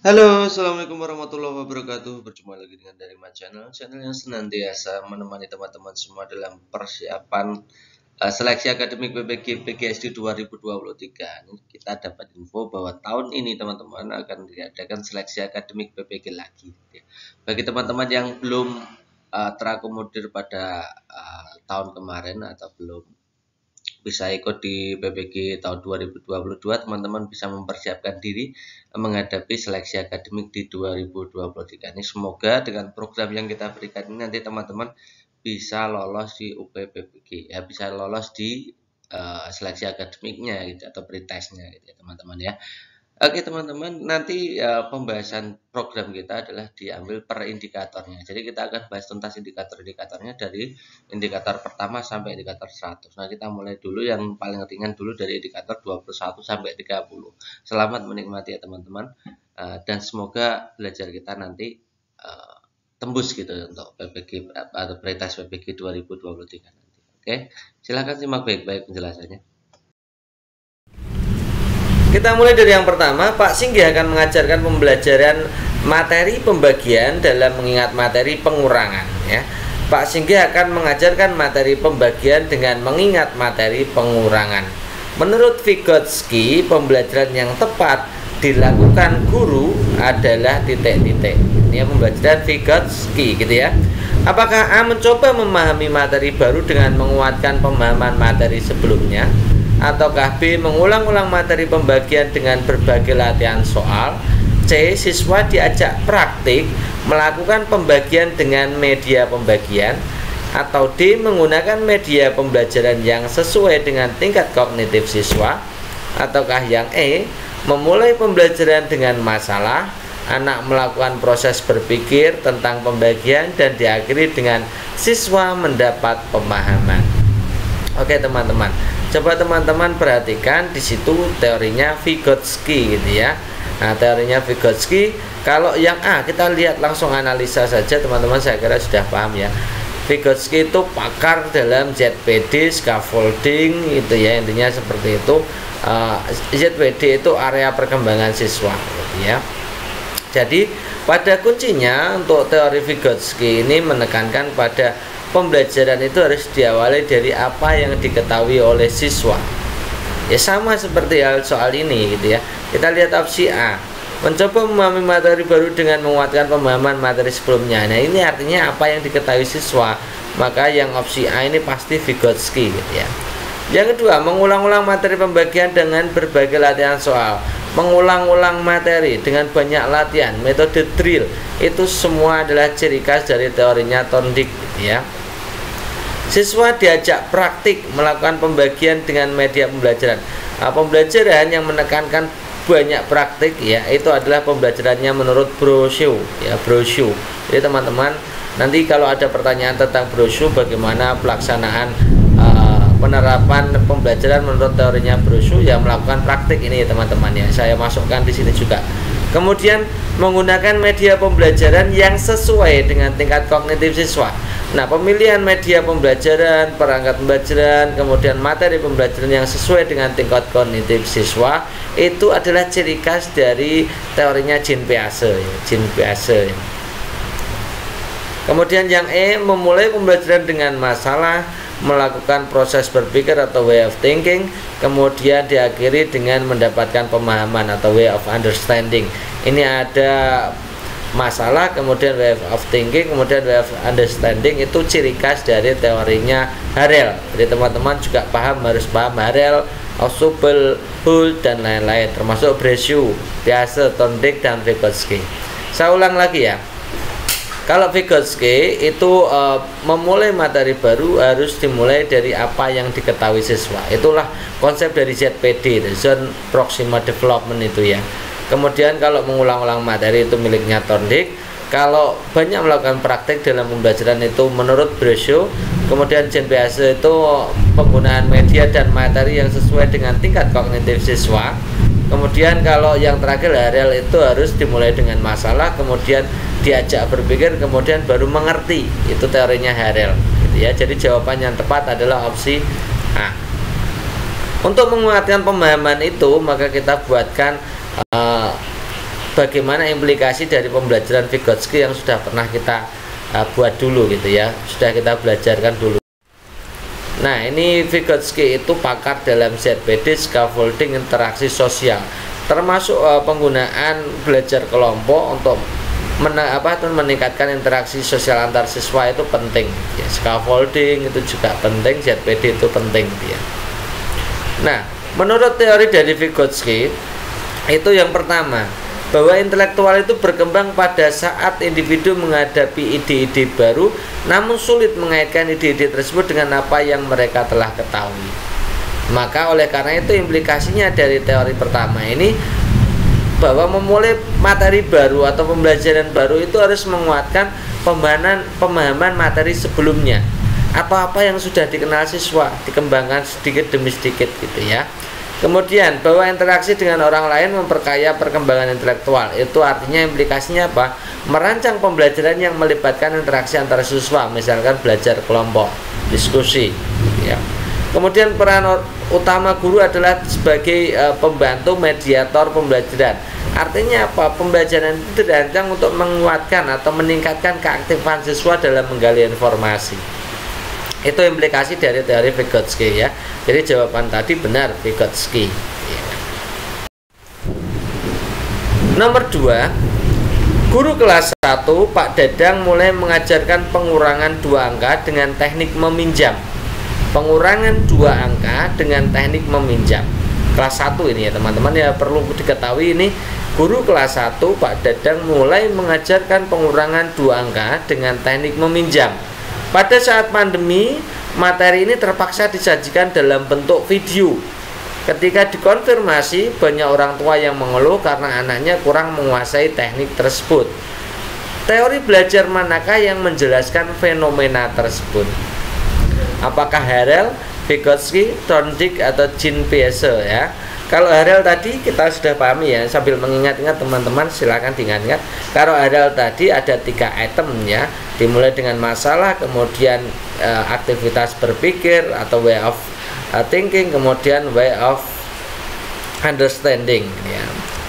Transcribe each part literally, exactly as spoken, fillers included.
Halo, assalamualaikum warahmatullahi wabarakatuh. Berjumpa lagi dengan dari My Channel, channel yang senantiasa menemani teman-teman semua dalam persiapan uh, seleksi akademik P P G P G S D dua ribu dua puluh tiga. Ini kita dapat info bahwa tahun ini teman-teman akan diadakan seleksi akademik P P G lagi. Bagi teman-teman yang belum uh, terakomodir pada uh, tahun kemarin atau belum bisa ikut di P P G tahun dua ribu dua puluh dua, teman-teman bisa mempersiapkan diri menghadapi seleksi akademik di dua ribu dua puluh tiga ini. Semoga dengan program yang kita berikan ini nanti teman-teman bisa lolos di U P P P G ya, bisa lolos di uh, seleksi akademiknya gitu atau pretestnya gitu ya teman-teman ya. Oke teman-teman, nanti uh, pembahasan program kita adalah diambil per indikatornya. Jadi kita akan bahas tuntas indikator-indikatornya dari indikator pertama sampai indikator seratus. Nah, kita mulai dulu yang paling ringan dulu dari indikator dua puluh satu sampai tiga puluh. Selamat menikmati ya teman-teman. Uh, dan semoga belajar kita nanti uh, tembus gitu untuk P P G atau pretest P P G dua ribu dua puluh tiga nanti. Oke, silakan simak baik-baik penjelasannya. Kita mulai dari yang pertama. Pak Singgi akan mengajarkan pembelajaran materi pembagian dalam mengingat materi pengurangan ya. Pak Singgi akan mengajarkan materi pembagian dengan mengingat materi pengurangan. Menurut Vygotsky, pembelajaran yang tepat dilakukan guru adalah titik-titik. Ini pembelajaran Vygotsky gitu ya. Apakah A mencoba memahami materi baru dengan menguatkan pemahaman materi sebelumnya? Ataukah B mengulang-ulang materi pembagian dengan berbagai latihan soal? C. Siswa diajak praktik melakukan pembagian dengan media pembagian? Atau D. Menggunakan media pembelajaran yang sesuai dengan tingkat kognitif siswa? Ataukah yang E. Memulai pembelajaran dengan masalah, anak melakukan proses berpikir tentang pembagian dan diakhiri dengan siswa mendapat pemahaman? Oke teman-teman, coba teman-teman perhatikan di situ teorinya Vygotsky gitu ya. Nah, teorinya Vygotsky, kalau yang A kita lihat langsung analisa saja teman-teman, saya kira sudah paham ya. Vygotsky itu pakar dalam Z P D, scaffolding gitu ya, intinya seperti itu. uh, Z P D itu area perkembangan siswa gitu ya. Jadi pada kuncinya untuk teori Vygotsky ini menekankan pada pembelajaran itu harus diawali dari apa yang diketahui oleh siswa. Ya sama seperti hal soal ini gitu ya. Kita lihat opsi A, mencoba memahami materi baru dengan menguatkan pemahaman materi sebelumnya. Nah, ini artinya apa yang diketahui siswa. Maka yang opsi A ini pasti Vygotsky gitu ya. Yang kedua, mengulang-ulang materi pembagian dengan berbagai latihan soal. Mengulang-ulang materi dengan banyak latihan, metode drill, itu semua adalah ciri khas dari teorinya Thorndike gitu ya. Siswa diajak praktik melakukan pembagian dengan media pembelajaran. Nah, pembelajaran yang menekankan banyak praktik ya, itu adalah pembelajarannya menurut Brousseau ya, Brousseau. Jadi teman-teman, nanti kalau ada pertanyaan tentang Brousseau, bagaimana pelaksanaan uh, penerapan pembelajaran menurut teorinya Brousseau, ya melakukan praktik ini ya teman-teman ya. Saya masukkan di sini juga. Kemudian menggunakan media pembelajaran yang sesuai dengan tingkat kognitif siswa. Nah, pemilihan media pembelajaran, perangkat pembelajaran, kemudian materi pembelajaran yang sesuai dengan tingkat kognitif siswa itu adalah ciri khas dari teorinya Jean Piaget ya, Jean Piaget. Kemudian yang E, memulai pembelajaran dengan masalah, melakukan proses berpikir atau way of thinking, kemudian diakhiri dengan mendapatkan pemahaman atau way of understanding. Ini ada masalah, kemudian way of thinking, kemudian way of understanding, itu ciri khas dari teorinya Harel. Jadi teman-teman juga paham, harus paham Harel, Ausubel, Hull, dan lain-lain, termasuk Brousseau, Piaget, Thorndike, dan Vygotsky. Saya ulang lagi ya. Kalau Vygotsky itu e, memulai materi baru harus dimulai dari apa yang diketahui siswa. Itulah konsep dari Z P D, Zone Proximal Development itu ya. Kemudian kalau mengulang-ulang materi itu miliknya Thorndike. Kalau banyak melakukan praktik dalam pembelajaran itu menurut Brousseau. Kemudian Jean Piaget itu penggunaan media dan materi yang sesuai dengan tingkat kognitif siswa. Kemudian kalau yang terakhir Harel itu harus dimulai dengan masalah, kemudian diajak berpikir, kemudian baru mengerti. Itu teorinya Harel gitu ya. Jadi jawaban yang tepat adalah opsi A. Untuk menguatkan pemahaman itu, maka kita buatkan uh, bagaimana implikasi dari pembelajaran Vygotsky yang sudah pernah kita uh, buat dulu gitu ya, sudah kita belajarkan dulu. Nah, ini Vygotsky itu pakar dalam Z P D, scaffolding, interaksi sosial, termasuk uh, penggunaan belajar kelompok untuk Men, apa, meningkatkan interaksi sosial antar siswa itu penting ya. Scaffolding itu juga penting, Z P D itu penting ya. Nah, menurut teori dari Vygotsky itu yang pertama, bahwa intelektual itu berkembang pada saat individu menghadapi ide-ide baru, namun sulit mengaitkan ide-ide tersebut dengan apa yang mereka telah ketahui. Maka oleh karena itu implikasinya dari teori pertama ini, bahwa memulai materi baru atau pembelajaran baru itu harus menguatkan pemahaman pemahaman materi sebelumnya atau apa yang sudah dikenal siswa, dikembangkan sedikit demi sedikit gitu ya. Kemudian bahwa interaksi dengan orang lain memperkaya perkembangan intelektual. Itu artinya implikasinya apa? Merancang pembelajaran yang melibatkan interaksi antara siswa, misalkan belajar kelompok, diskusi ya. Kemudian peran utama guru adalah sebagai e, pembantu mediator pembelajaran. Artinya apa? Pembelajaran itu dirancang untuk menguatkan atau meningkatkan keaktifan siswa dalam menggali informasi. Itu implikasi dari teori Vygotsky ya. Jadi jawaban tadi benar, Vygotsky ya. Nomor dua, guru kelas satu Pak Dadang mulai mengajarkan pengurangan dua angka dengan teknik meminjam. Pengurangan dua angka dengan teknik meminjam. Kelas satu ini ya teman-teman ya, perlu diketahui ini guru kelas satu Pak Dadang mulai mengajarkan pengurangan dua angka dengan teknik meminjam. Pada saat pandemi, materi ini terpaksa disajikan dalam bentuk video. Ketika dikonfirmasi, banyak orang tua yang mengeluh karena anaknya kurang menguasai teknik tersebut. Teori belajar manakah yang menjelaskan fenomena tersebut? Apakah Harel, Vygotsky, Thorndike, atau Jean Piaget ya? Kalau Harel tadi kita sudah pahami ya, sambil mengingat-ingat teman-teman silakan diingat-ingat. Kalau Harel tadi ada tiga item ya, dimulai dengan masalah, kemudian uh, aktivitas berpikir atau way of uh, thinking, kemudian way of understanding ya.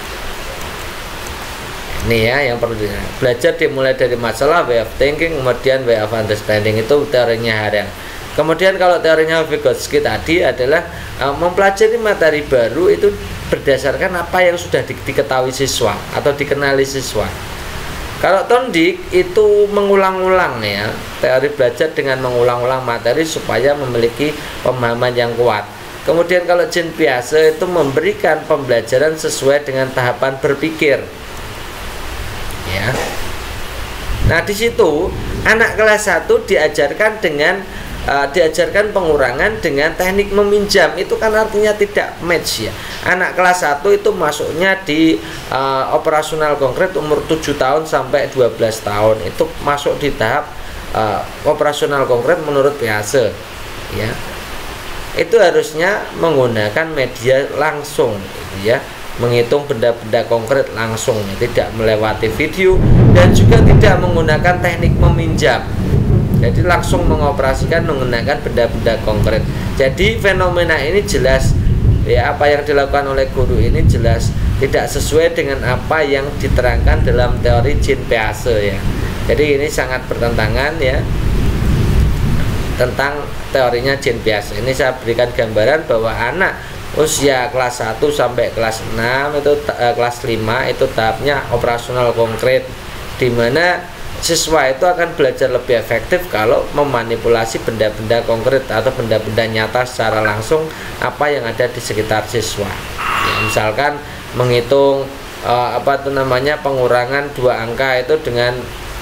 Ini ya yang perlu di belajar dimulai dari masalah, way of thinking, kemudian way of understanding. Itu teorinya Harel. Kemudian kalau teorinya Vygotsky tadi adalah uh, mempelajari materi baru itu berdasarkan apa yang sudah di, diketahui siswa atau dikenali siswa. Kalau Thorndike itu mengulang-ulang ya, teori belajar dengan mengulang-ulang materi supaya memiliki pemahaman yang kuat. Kemudian kalau Jean Piaget itu memberikan pembelajaran sesuai dengan tahapan berpikir. Ya. Nah, di situ anak kelas satu diajarkan dengan Uh, diajarkan pengurangan dengan teknik meminjam. Itu kan artinya tidak match ya. Anak kelas satu itu masuknya di uh, operasional konkret umur tujuh tahun sampai dua belas tahun. Itu masuk di tahap uh, operasional konkret menurut Piaget ya. Itu harusnya menggunakan media langsung gitu ya, menghitung benda-benda konkret langsung, tidak melewati video dan juga tidak menggunakan teknik meminjam. Jadi langsung mengoperasikan menggunakan benda-benda konkret. Jadi fenomena ini jelas ya, apa yang dilakukan oleh guru ini jelas tidak sesuai dengan apa yang diterangkan dalam teori Jean Piaget ya. Jadi ini sangat bertentangan ya tentang teorinya Jean Piaget. Ini saya berikan gambaran bahwa anak usia kelas satu sampai kelas enam itu eh, kelas lima itu tahapnya operasional konkret, di mana siswa itu akan belajar lebih efektif kalau memanipulasi benda-benda konkret atau benda-benda nyata secara langsung apa yang ada di sekitar siswa ya, misalkan menghitung uh, apa itu namanya pengurangan dua angka itu dengan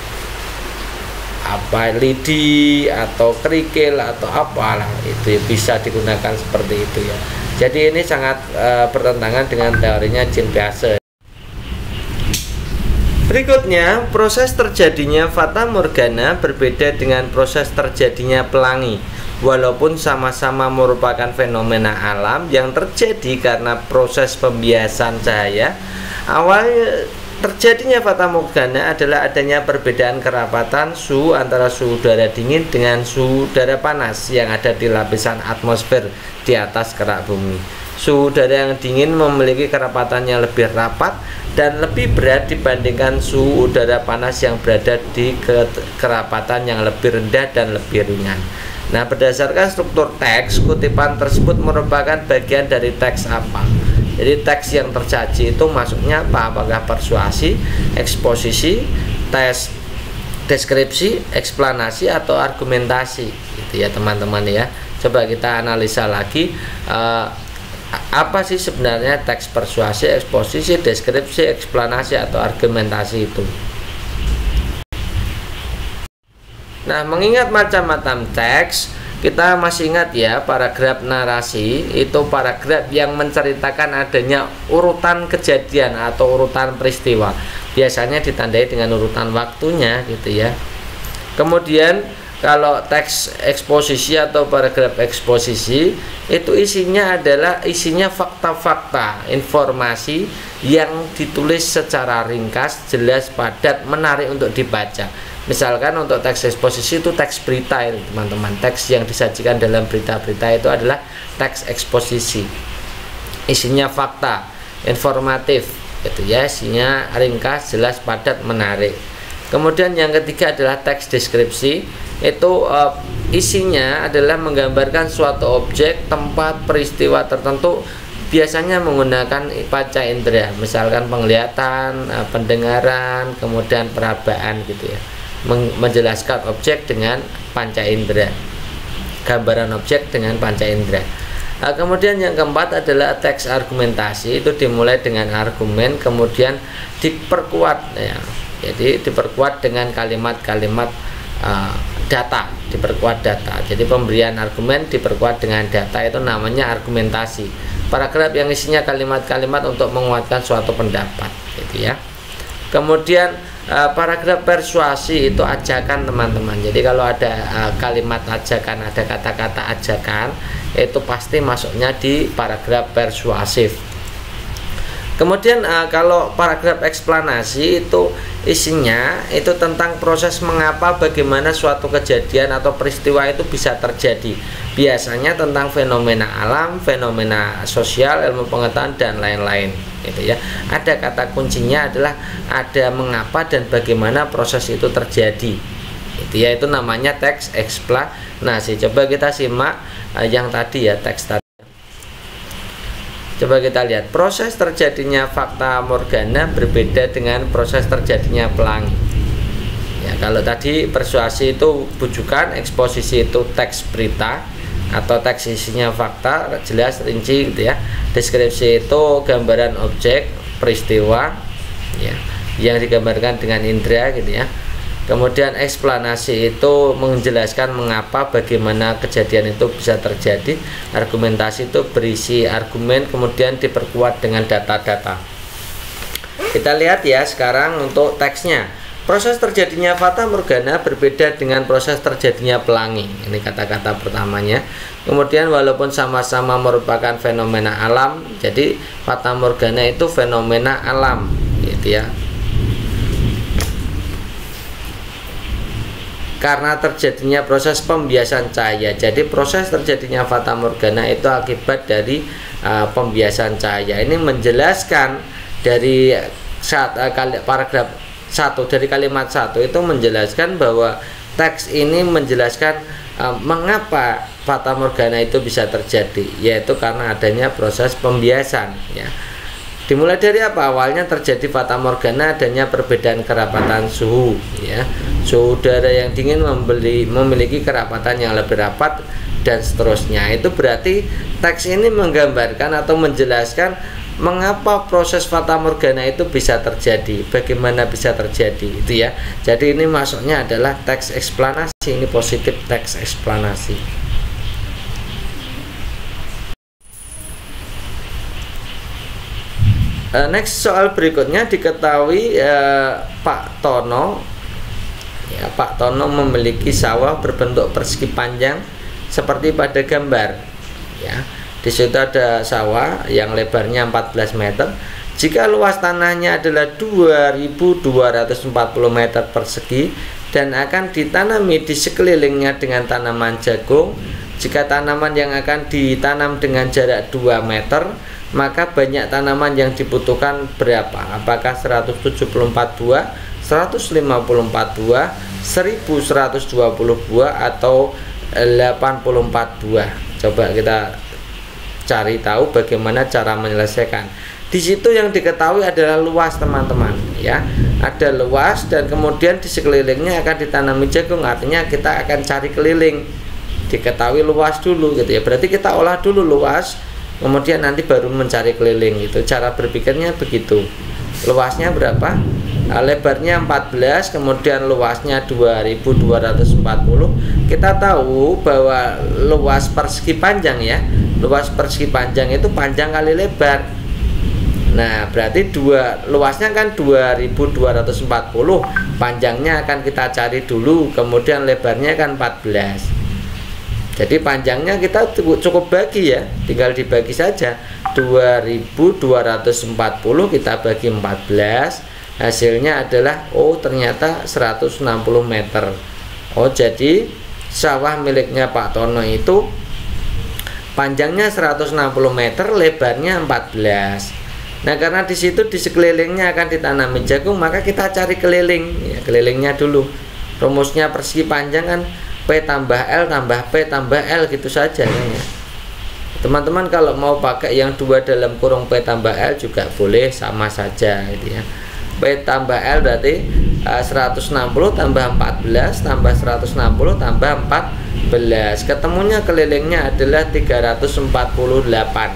apa lidi atau kerikil atau apalah, itu bisa digunakan seperti itu ya. Jadi ini sangat uh, bertentangan dengan teorinya Jean Piaget. Berikutnya, proses terjadinya fata morgana berbeda dengan proses terjadinya pelangi. Walaupun sama-sama merupakan fenomena alam yang terjadi karena proses pembiasan cahaya, awal terjadinya fata morgana adalah adanya perbedaan kerapatan suhu antara suhu udara dingin dengan suhu udara panas yang ada di lapisan atmosfer di atas kerak bumi. Suhu udara yang dingin memiliki kerapatan yang lebih rapat dan lebih berat dibandingkan suhu udara panas yang berada di ke kerapatan yang lebih rendah dan lebih ringan. Nah, berdasarkan struktur teks, kutipan tersebut merupakan bagian dari teks apa? Jadi teks yang tersaji itu masuknya apa? Apakah persuasi, eksposisi, tes deskripsi, eksplanasi, atau argumentasi, gitu ya teman-teman ya. Coba kita analisa lagi, uh, apa sih sebenarnya teks persuasi, eksposisi, deskripsi, eksplanasi, atau argumentasi itu. Nah, mengingat macam-macam teks, kita masih ingat ya, paragraf narasi itu paragraf yang menceritakan adanya urutan kejadian atau urutan peristiwa. Biasanya ditandai dengan urutan waktunya gitu ya. Kemudian kalau teks eksposisi atau paragraf eksposisi itu isinya adalah isinya fakta-fakta, informasi yang ditulis secara ringkas, jelas, padat, menarik untuk dibaca. Misalkan untuk teks eksposisi itu teks berita ini teman-teman, teks yang disajikan dalam berita-berita itu adalah teks eksposisi. Isinya fakta, informatif, gitu ya, isinya ringkas, jelas, padat, menarik. Kemudian yang ketiga adalah teks deskripsi, itu uh, isinya adalah menggambarkan suatu objek, tempat, peristiwa tertentu, biasanya menggunakan panca indera, misalkan penglihatan, uh, pendengaran, kemudian perabaan gitu ya. Menjelaskan objek dengan panca indera, gambaran objek dengan panca indera. Nah, kemudian yang keempat adalah teks argumentasi, itu dimulai dengan argumen kemudian diperkuat ya, jadi diperkuat dengan kalimat-kalimat uh, data, diperkuat data. Jadi pemberian argumen diperkuat dengan data, itu namanya argumentasi. Paragraf yang isinya kalimat-kalimat untuk menguatkan suatu pendapat gitu ya. Kemudian Uh, paragraf persuasi itu ajakan teman-teman. Jadi kalau ada uh, kalimat ajakan, ada kata-kata ajakan, itu pasti masuknya di paragraf persuasif. Kemudian uh, kalau paragraf eksplanasi itu isinya itu tentang proses mengapa, bagaimana suatu kejadian atau peristiwa itu bisa terjadi. Biasanya tentang fenomena alam, fenomena sosial, ilmu pengetahuan, dan lain-lain gitu ya. Ada kata kuncinya adalah ada mengapa dan bagaimana proses itu terjadi. Itu ya, itu namanya teks eksplanasi. Coba kita simak uh, yang tadi ya, teks tadi. Coba kita lihat, proses terjadinya fakta morgana berbeda dengan proses terjadinya pelangi. Ya, kalau tadi persuasi itu bujukan, eksposisi itu teks berita atau teks isinya fakta, jelas, rinci gitu ya. Deskripsi itu gambaran objek, peristiwa ya, yang digambarkan dengan indera gitu ya. Kemudian eksplanasi itu menjelaskan mengapa, bagaimana kejadian itu bisa terjadi. Argumentasi itu berisi argumen kemudian diperkuat dengan data-data. Kita lihat ya sekarang untuk teksnya. Proses terjadinya fata morgana berbeda dengan proses terjadinya pelangi. Ini kata-kata pertamanya. Kemudian walaupun sama-sama merupakan fenomena alam, jadi fata morgana itu fenomena alam gitu ya. Karena terjadinya proses pembiasan cahaya. Jadi proses terjadinya fata morgana itu akibat dari uh, pembiasan cahaya. Ini menjelaskan dari saat uh, paragraf satu, dari kalimat satu itu menjelaskan bahwa teks ini menjelaskan uh, mengapa fata morgana itu bisa terjadi, yaitu karena adanya proses pembiasan ya. Dimulai dari apa? Awalnya terjadi fata morgana, adanya perbedaan kerapatan suhu ya. Suhu udara yang dingin membeli, memiliki kerapatan yang lebih rapat dan seterusnya. Itu berarti teks ini menggambarkan atau menjelaskan mengapa proses fata morgana itu bisa terjadi, bagaimana bisa terjadi itu ya. Jadi ini masuknya adalah teks eksplanasi, ini positif teks eksplanasi. Uh, next soal berikutnya diketahui uh, Pak Tono ya, Pak Tono memiliki sawah berbentuk persegi panjang seperti pada gambar ya. Di situ ada sawah yang lebarnya empat belas meter. Jika luas tanahnya adalah dua ribu dua ratus empat puluh meter persegi dan akan ditanami di sekelilingnya dengan tanaman jagung, Jika tanaman yang akan ditanam dengan jarak dua meter, maka banyak tanaman yang dibutuhkan berapa? Apakah seratus tujuh puluh empat buah, seratus lima puluh empat buah, seribu seratus dua puluh buah, atau delapan puluh empat buah? Coba kita cari tahu bagaimana cara menyelesaikan. Di situ yang diketahui adalah luas, teman-teman, ya. Ada luas dan kemudian di sekelilingnya akan ditanami jagung, artinya kita akan cari keliling. Diketahui luas dulu gitu ya. Berarti kita olah dulu luas, kemudian nanti baru mencari keliling. Itu cara berpikirnya begitu. Luasnya berapa? Nah, lebarnya empat belas, kemudian luasnya dua ribu dua ratus empat puluh. Kita tahu bahwa luas persegi panjang ya. Luas persegi panjang itu panjang kali lebar. Nah, berarti dua luasnya kan dua ribu dua ratus empat puluh. Panjangnya akan kita cari dulu, kemudian lebarnya kan empat belas. Jadi panjangnya kita cukup bagi ya, tinggal dibagi saja. Dua ribu dua ratus empat puluh kita bagi empat belas, hasilnya adalah oh ternyata seratus enam puluh meter. Oh, jadi sawah miliknya Pak Tono itu panjangnya seratus enam puluh meter, lebarnya empat belas. Nah, karena di situ di sekelilingnya akan ditanami jagung, maka kita cari keliling ya, kelilingnya dulu. Rumusnya persegi panjang kan P tambah L tambah P tambah L gitu saja ya. Teman-teman kalau mau pakai yang dua dalam kurung P tambah L juga boleh, sama saja gitu ya. P tambah L berarti uh, seratus enam puluh tambah empat belas tambah seratus enam puluh tambah empat belas. Ketemunya kelilingnya adalah tiga ratus empat puluh delapan.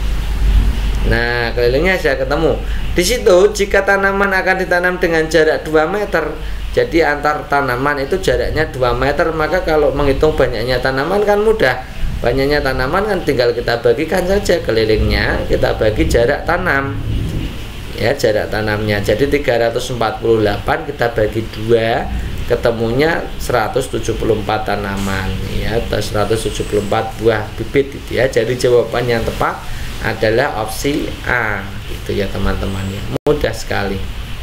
Nah, kelilingnya sudah ketemu. Di situ jika tanaman akan ditanam dengan jarak dua meter, jadi antar tanaman itu jaraknya dua meter, maka kalau menghitung banyaknya tanaman kan mudah. Banyaknya tanaman kan tinggal kita bagikan saja kelilingnya, kita bagi jarak tanam. Ya, jarak tanamnya. Jadi tiga ratus empat puluh delapan kita bagi dua, ketemunya seratus tujuh puluh empat tanaman ya, atau seratus tujuh puluh empat buah bibit gitu ya. Jadi jawaban yang tepat adalah opsi A gitu ya, teman-teman ya. Mudah sekali.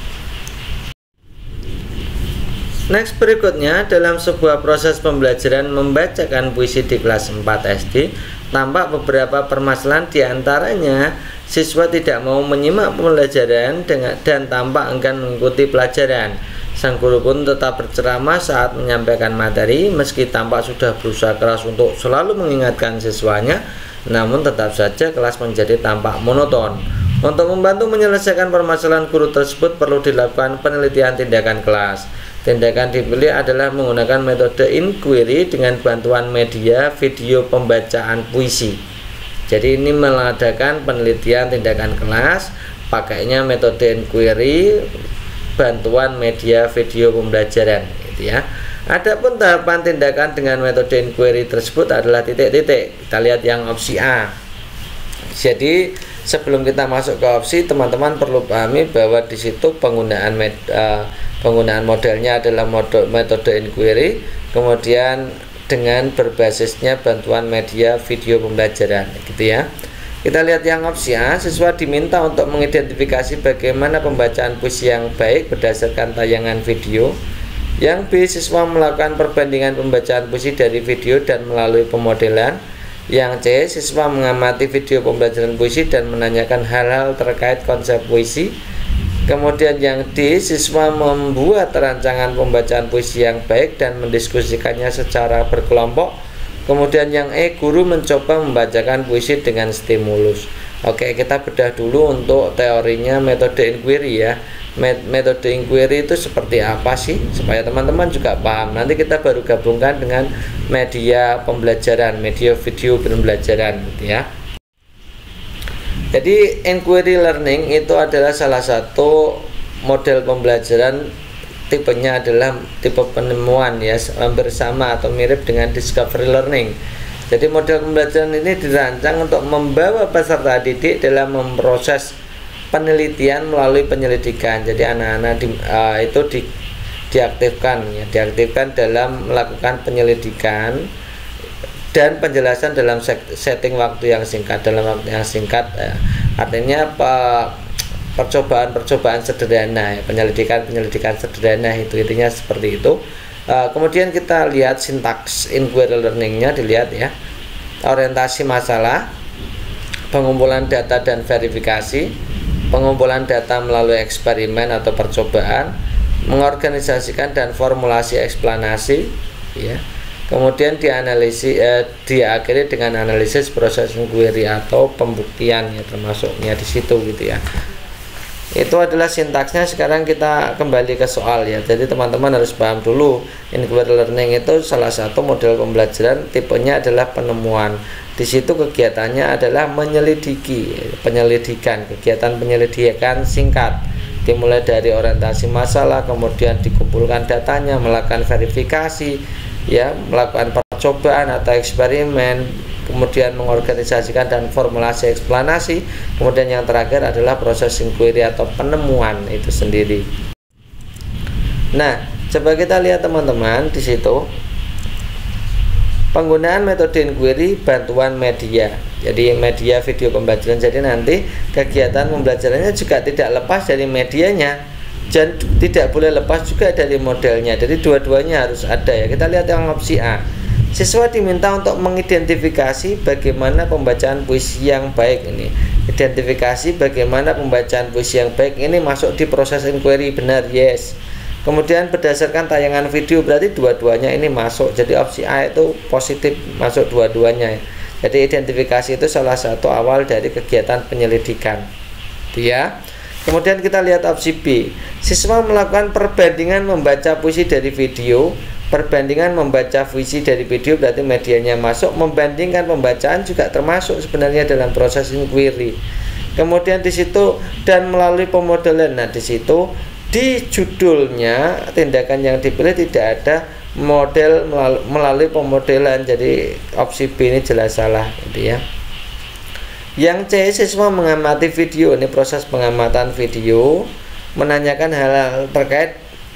Next, berikutnya dalam sebuah proses pembelajaran membacakan puisi di kelas empat S D tampak beberapa permasalahan, diantaranya siswa tidak mau menyimak pembelajaran dengan, dan tampak enggan mengikuti pelajaran. Sang guru pun tetap berceramah saat menyampaikan materi, meski tampak sudah berusaha keras untuk selalu mengingatkan siswanya, namun tetap saja kelas menjadi tampak monoton. Untuk membantu menyelesaikan permasalahan guru tersebut perlu dilakukan penelitian tindakan kelas. Tindakan dipilih adalah menggunakan metode inquiry dengan bantuan media video pembacaan puisi. Jadi ini mengadakan penelitian tindakan kelas, pakainya metode inquiry, bantuan media video pembelajaran gitu ya. Adapun tahapan tindakan dengan metode inquiry tersebut adalah titik-titik. Kita lihat yang opsi A. Jadi sebelum kita masuk ke opsi, teman-teman perlu pahami bahwa di situ penggunaan med, uh, penggunaan modelnya adalah metode, metode inquiry, kemudian dengan berbasisnya bantuan media video pembelajaran gitu ya. Kita lihat yang opsi A, siswa diminta untuk mengidentifikasi bagaimana pembacaan puisi yang baik berdasarkan tayangan video. Yang B, siswa melakukan perbandingan pembacaan puisi dari video dan melalui pemodelan. Yang C, siswa mengamati video pembelajaran puisi dan menanyakan hal-hal terkait konsep puisi. Kemudian yang D, siswa membuat rancangan pembacaan puisi yang baik dan mendiskusikannya secara berkelompok. Kemudian yang E, guru mencoba membacakan puisi dengan stimulus. Oke, kita bedah dulu untuk teorinya metode inquiry ya. Metode inquiry itu seperti apa sih, supaya teman-teman juga paham. Nanti kita baru gabungkan dengan media pembelajaran, media video pembelajaran gitu ya. Jadi inquiry learning itu adalah salah satu model pembelajaran, tipenya adalah tipe penemuan ya, hampir sama atau mirip dengan discovery learning. Jadi model pembelajaran ini dirancang untuk membawa peserta didik dalam memproses penelitian melalui penyelidikan. Jadi anak-anak di, uh, itu di, diaktifkan ya, diaktifkan dalam melakukan penyelidikan dan penjelasan dalam setting waktu yang singkat, dalam waktu yang singkat ya. Artinya apa, percobaan-percobaan sederhana ya, penyelidikan-penyelidikan sederhana, itu intinya seperti itu. Uh, kemudian kita lihat sintaks inquiry learningnya, dilihat ya. orientasi masalah, pengumpulan data dan verifikasi, pengumpulan data melalui eksperimen atau percobaan, mengorganisasikan dan formulasi eksplanasi, ya. Kemudian dianalisis, eh, diakhiri dengan analisis proses inquiry atau pembuktian, ya, termasuknya di situ gitu ya. Itu adalah sintaksnya. Sekarang kita kembali ke soal ya. Jadi teman-teman harus paham dulu, inquiry learning itu salah satu model pembelajaran, tipenya adalah penemuan. Di situ kegiatannya adalah menyelidiki, penyelidikan, kegiatan penyelidikan singkat, dimulai dari orientasi masalah, kemudian dikumpulkan datanya, melakukan verifikasi, ya, melakukan percobaan atau eksperimen, kemudian mengorganisasikan dan formulasi eksplanasi, kemudian yang terakhir adalah proses inquiry atau penemuan itu sendiri. Nah, coba kita lihat teman-teman di situ penggunaan metode inquiry, bantuan media. Jadi media video pembelajaran. Jadi nanti kegiatan pembelajarannya juga tidak lepas dari medianya dan tidak boleh lepas juga dari modelnya. Jadi dua-duanya harus ada ya. Kita lihat yang opsi A. Siswa diminta untuk mengidentifikasi bagaimana pembacaan puisi yang baik ini. Identifikasi bagaimana pembacaan puisi yang baik ini masuk di proses inquiry, benar, yes. Kemudian berdasarkan tayangan video, berarti dua-duanya ini masuk. Jadi opsi A itu positif, masuk dua-duanya. Jadi identifikasi itu salah satu awal dari kegiatan penyelidikan, ya. Kemudian kita lihat opsi B. Siswa melakukan perbandingan membaca puisi dari video. Perbandingan membaca puisi dari video berarti medianya masuk. Membandingkan pembacaan juga termasuk sebenarnya dalam proses inquiry. Kemudian di situ dan melalui pemodelan. Nah, di situ di judulnya tindakan yang dipilih tidak ada model melalui pemodelan. Jadi opsi B ini jelas salah gitu ya. Yang C, siswa mengamati video. Ini proses pengamatan video, menanyakan hal-hal terkait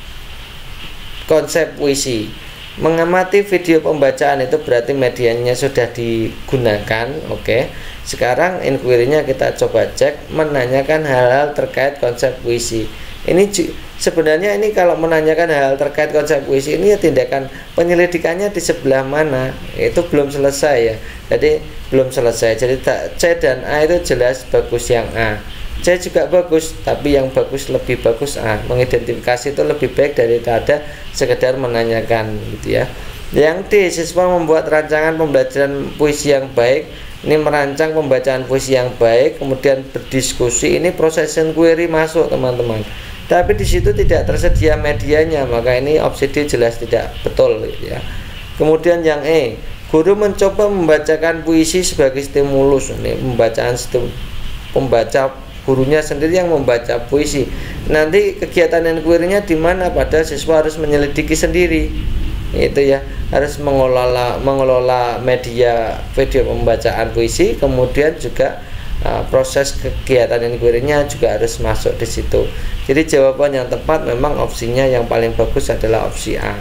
konsep puisi. Mengamati video pembacaan itu berarti medianya sudah digunakan. Oke. Sekarang inquiry-nya kita coba cek, menanyakan hal-hal terkait konsep puisi. Ini sebenarnya ini kalau menanyakan hal terkait konsep puisi ini ya tindakan penyelidikannya di sebelah mana? Itu belum selesai ya. Jadi belum selesai. Jadi C dan A itu jelas bagus yang A. C juga bagus, tapi yang bagus lebih bagus A. Mengidentifikasi itu lebih baik daripada sekedar menanyakan gitu ya. Yang D, siswa membuat rancangan pembelajaran puisi yang baik. Ini merancang pembacaan puisi yang baik, kemudian berdiskusi. Ini proses inquiry masuk teman-teman. Tapi di situ tidak tersedia medianya, maka ini opsi D jelas tidak betul gitu ya. Kemudian yang E, guru mencoba membacakan puisi sebagai stimulus. Ini pembacaan stim, pembaca gurunya sendiri yang membaca puisi. Nanti kegiatan inquiry-nya di mana? Pada siswa harus menyelidiki sendiri. Itu ya, harus mengelola mengelola media video pembacaan puisi, kemudian juga uh, proses kegiatan inquiry-nya juga harus masuk di situ. Jadi jawaban yang tepat memang opsinya yang paling bagus adalah opsi A.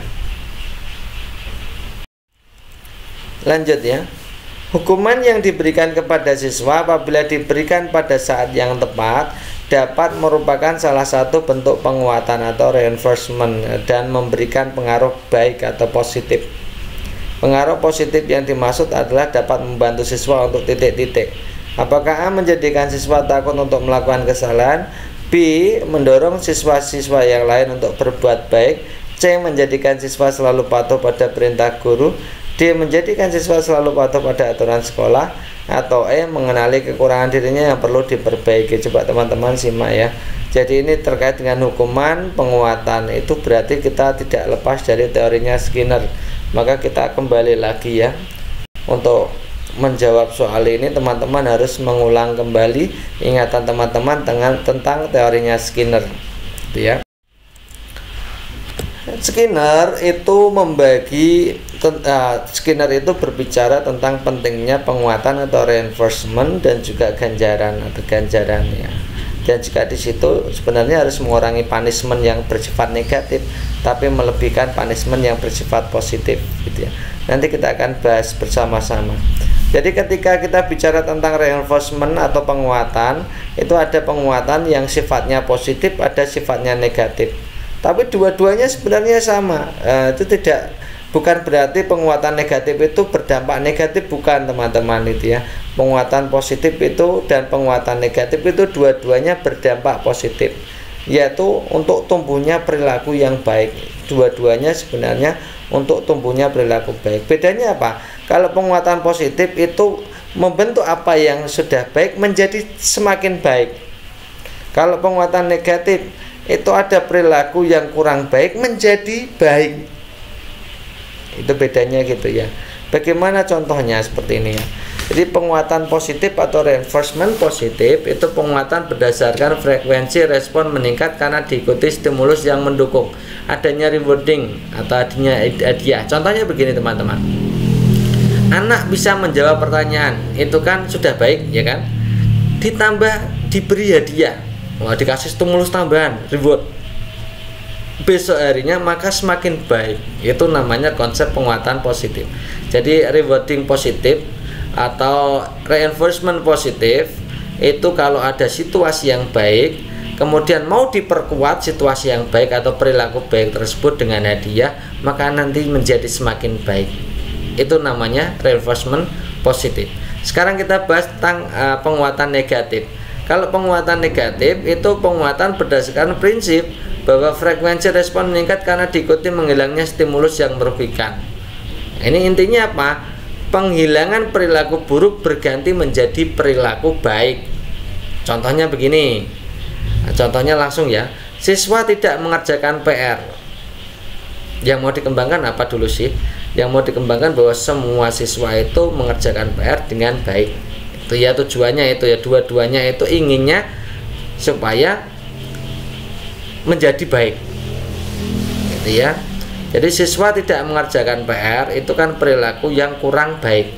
Lanjut ya. Hukuman yang diberikan kepada siswa apabila diberikan pada saat yang tepat dapat merupakan salah satu bentuk penguatan atau reinforcement dan memberikan pengaruh baik atau positif. Pengaruh positif yang dimaksud adalah dapat membantu siswa untuk titik-titik. Apakah A menjadikan siswa takut untuk melakukan kesalahan? B mendorong siswa-siswa yang lain untuk berbuat baik. C menjadikan siswa selalu patuh pada perintah guru. D menjadikan siswa selalu patuh pada aturan sekolah. Atau E mengenali kekurangan dirinya yang perlu diperbaiki. Coba teman-teman simak ya. Jadi ini terkait dengan hukuman penguatan. Itu berarti kita tidak lepas dari teorinya Skinner. Maka kita kembali lagi ya. Untuk menjawab soal ini teman-teman harus mengulang kembali ingatan teman-teman dengan tentang teorinya Skinner ya. Skinner itu membagi uh, Skinner itu berbicara tentang pentingnya penguatan atau reinforcement dan juga ganjaran atau ganjaran ya. Dan juga di situ sebenarnya harus mengurangi punishment yang bersifat negatif tapi melebihkan punishment yang bersifat positif gitu ya. Nanti kita akan bahas bersama-sama. Jadi ketika kita bicara tentang reinforcement atau penguatan, itu ada penguatan yang sifatnya positif, ada sifatnya negatif. Tapi dua-duanya sebenarnya sama. Uh, itu tidak bukan berarti penguatan negatif itu berdampak negatif, bukan teman-teman itu ya. Penguatan positif itu dan penguatan negatif itu dua-duanya berdampak positif, yaitu untuk tumbuhnya perilaku yang baik. Dua-duanya sebenarnya untuk tumbuhnya perilaku baik. Bedanya apa? Kalau penguatan positif itu membentuk apa yang sudah baik menjadi semakin baik. Kalau penguatan negatif itu ada perilaku yang kurang baik menjadi baik. Itu bedanya gitu ya. Bagaimana contohnya seperti ini ya. Jadi penguatan positif atau reinforcement positif itu penguatan berdasarkan frekuensi respon meningkat karena diikuti stimulus yang mendukung, adanya rewarding atau adanya hadiah. Contohnya begini teman-teman. Anak bisa menjawab pertanyaan, itu kan sudah baik ya kan. Ditambah diberi hadiah, wah, dikasih stimulus tambahan, reward, besok harinya maka semakin baik. Itu namanya konsep penguatan positif. Jadi rewarding positif atau reinforcement positif itu kalau ada situasi yang baik kemudian mau diperkuat situasi yang baik atau perilaku baik tersebut dengan hadiah, maka nanti menjadi semakin baik. Itu namanya reinforcement positif. Sekarang kita bahas tentang uh, penguatan negatif. Kalau penguatan negatif itu penguatan berdasarkan prinsip bahwa frekuensi respon meningkat karena diikuti menghilangnya stimulus yang merugikan. Ini intinya apa? Penghilangan perilaku buruk berganti menjadi perilaku baik. Contohnya begini. Nah, contohnya langsung ya. Siswa tidak mengerjakan P R. Yang mau dikembangkan apa dulu sih? Yang mau dikembangkan bahwa semua siswa itu mengerjakan P R dengan baik. Itu ya tujuannya itu ya, dua-duanya itu inginnya supaya menjadi baik. Gitu ya. Jadi siswa tidak mengerjakan P R itu kan perilaku yang kurang baik.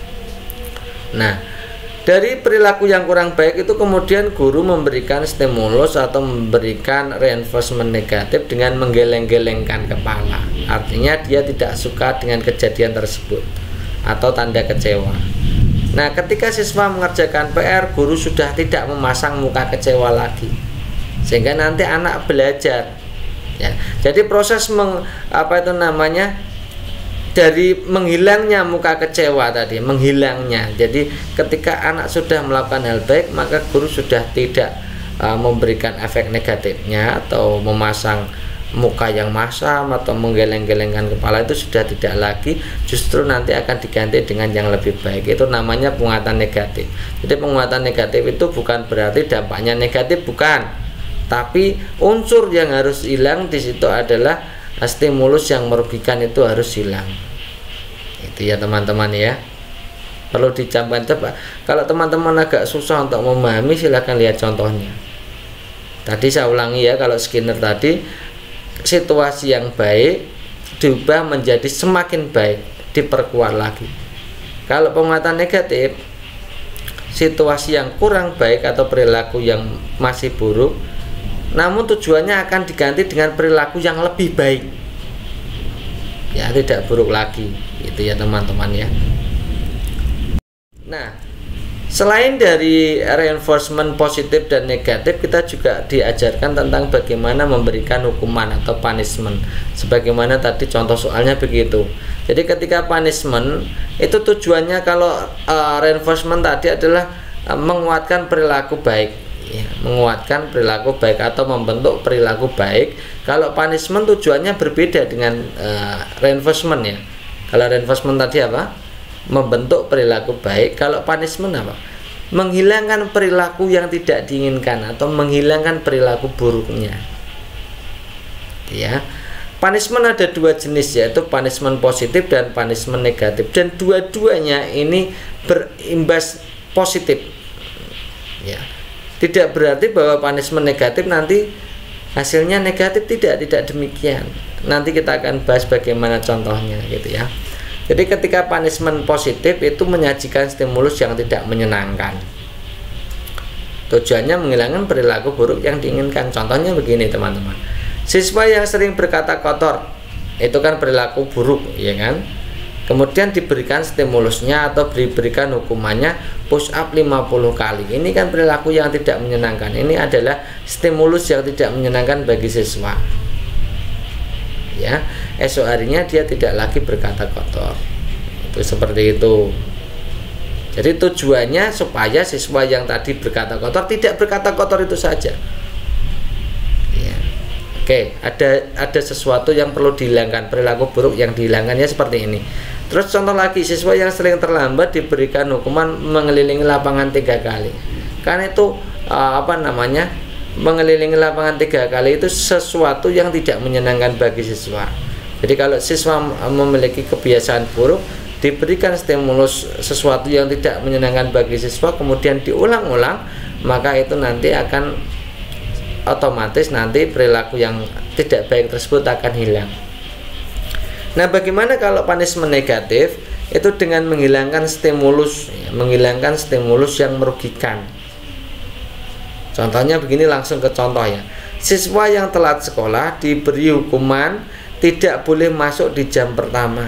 Nah, dari perilaku yang kurang baik itu kemudian guru memberikan stimulus atau memberikan reinforcement negatif dengan menggeleng-gelengkan kepala. Artinya dia tidak suka dengan kejadian tersebut atau tanda kecewa. Nah, ketika siswa mengerjakan P R, guru sudah tidak memasang muka kecewa lagi, sehingga nanti anak belajar. Ya, jadi proses meng, apa itu namanya dari menghilangnya muka kecewa tadi, menghilangnya. Jadi ketika anak sudah melakukan hal baik, maka guru sudah tidak uh, memberikan efek negatifnya atau memasang muka yang masam atau menggeleng-gelengkan kepala, itu sudah tidak lagi, justru nanti akan diganti dengan yang lebih baik. Itu namanya penguatan negatif. Jadi penguatan negatif itu bukan berarti dampaknya negatif, bukan. Tapi unsur yang harus hilang di situ adalah stimulus yang merugikan, itu harus hilang. Itu ya teman-teman ya. Perlu dicamkan coba. Kalau teman-teman agak susah untuk memahami, silahkan lihat contohnya. Tadi saya ulangi ya, kalau Skinner tadi situasi yang baik diubah menjadi semakin baik, diperkuat lagi. Kalau penguatan negatif, situasi yang kurang baik atau perilaku yang masih buruk, namun tujuannya akan diganti dengan perilaku yang lebih baik, ya, tidak buruk lagi. Itu ya teman-teman ya. Nah, selain dari reinforcement positif dan negatif, kita juga diajarkan tentang bagaimana memberikan hukuman atau punishment. Sebagaimana tadi contoh soalnya begitu. Jadi ketika punishment itu tujuannya, kalau uh, reinforcement tadi adalah uh, menguatkan perilaku baik, ya, menguatkan perilaku baik atau membentuk perilaku baik. Kalau punishment tujuannya berbeda dengan uh, reinforcement ya. Kalau reinforcement tadi apa? Membentuk perilaku baik. Kalau punishment apa? Menghilangkan perilaku yang tidak diinginkan atau menghilangkan perilaku buruknya. Ya. Punishment ada dua jenis, yaitu punishment positif dan punishment negatif, dan dua-duanya ini berimbas positif. Ya. Tidak berarti bahwa punishment negatif nanti hasilnya negatif, tidak, tidak demikian. Nanti kita akan bahas bagaimana contohnya gitu ya. Jadi ketika punishment positif itu menyajikan stimulus yang tidak menyenangkan, tujuannya menghilangkan perilaku buruk yang diinginkan. Contohnya begini teman-teman, siswa yang sering berkata kotor, itu kan perilaku buruk ya kan. Kemudian diberikan stimulusnya atau diberikan hukumannya push up lima puluh kali. Ini kan perilaku yang tidak menyenangkan. Ini adalah stimulus yang tidak menyenangkan bagi siswa. Ya. esok harinya dia tidak lagi berkata kotor. Itu seperti itu. Jadi tujuannya supaya siswa yang tadi berkata kotor tidak berkata kotor itu saja. Ya. Oke, ada ada sesuatu yang perlu dihilangkan, perilaku buruk yang dihilangkannya seperti ini. Terus contoh lagi, siswa yang sering terlambat diberikan hukuman mengelilingi lapangan tiga kali. Karena itu uh, apa namanya? Mengelilingi lapangan tiga kali itu sesuatu yang tidak menyenangkan bagi siswa. Jadi kalau siswa memiliki kebiasaan buruk, diberikan stimulus sesuatu yang tidak menyenangkan bagi siswa, kemudian diulang-ulang, maka itu nanti akan otomatis nanti perilaku yang tidak baik tersebut akan hilang. Nah, bagaimana kalau punishment negatif? Itu dengan menghilangkan stimulus, menghilangkan stimulus yang merugikan. Contohnya begini, langsung ke contoh ya. Siswa yang telat sekolah diberi hukuman tidak boleh masuk di jam pertama.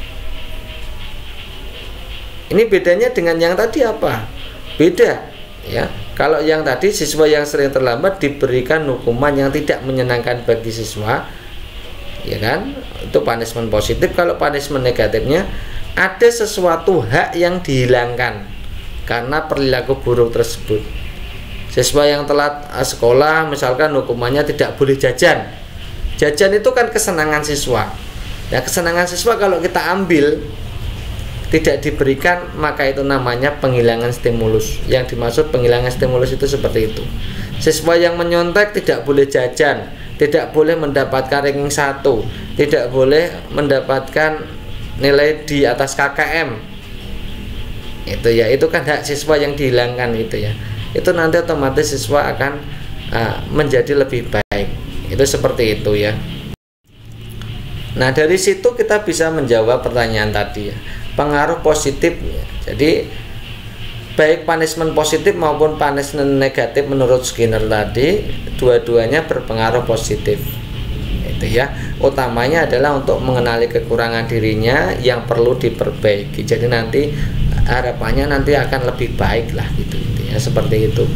Ini bedanya dengan yang tadi apa? Beda ya. Kalau yang tadi siswa yang sering terlambat diberikan hukuman yang tidak menyenangkan bagi siswa, ya kan? Itu punishment positif. Kalau punishment negatifnya ada sesuatu hak yang dihilangkan karena perilaku buruk tersebut. Siswa yang telat sekolah misalkan hukumannya tidak boleh jajan. Jajan itu kan kesenangan siswa. Ya, kesenangan siswa kalau kita ambil tidak diberikan, maka itu namanya penghilangan stimulus. Yang dimaksud penghilangan stimulus itu seperti itu. Siswa yang menyontek tidak boleh jajan, tidak boleh mendapatkan ranking satu, tidak boleh mendapatkan nilai di atas K K M. Itu ya, itu kan hak siswa yang dihilangkan itu ya. Itu nanti otomatis siswa akan uh, menjadi lebih baik. Itu seperti itu ya. Nah, dari situ kita bisa menjawab pertanyaan tadi ya. Pengaruh positif ya. Jadi baik punishment positif maupun punishment negatif menurut Skinner tadi, dua-duanya berpengaruh positif. Itu ya. Utamanya adalah untuk mengenali kekurangan dirinya yang perlu diperbaiki. Jadi nanti harapannya nanti akan lebih baik lah gitu, gitu ya, seperti itu.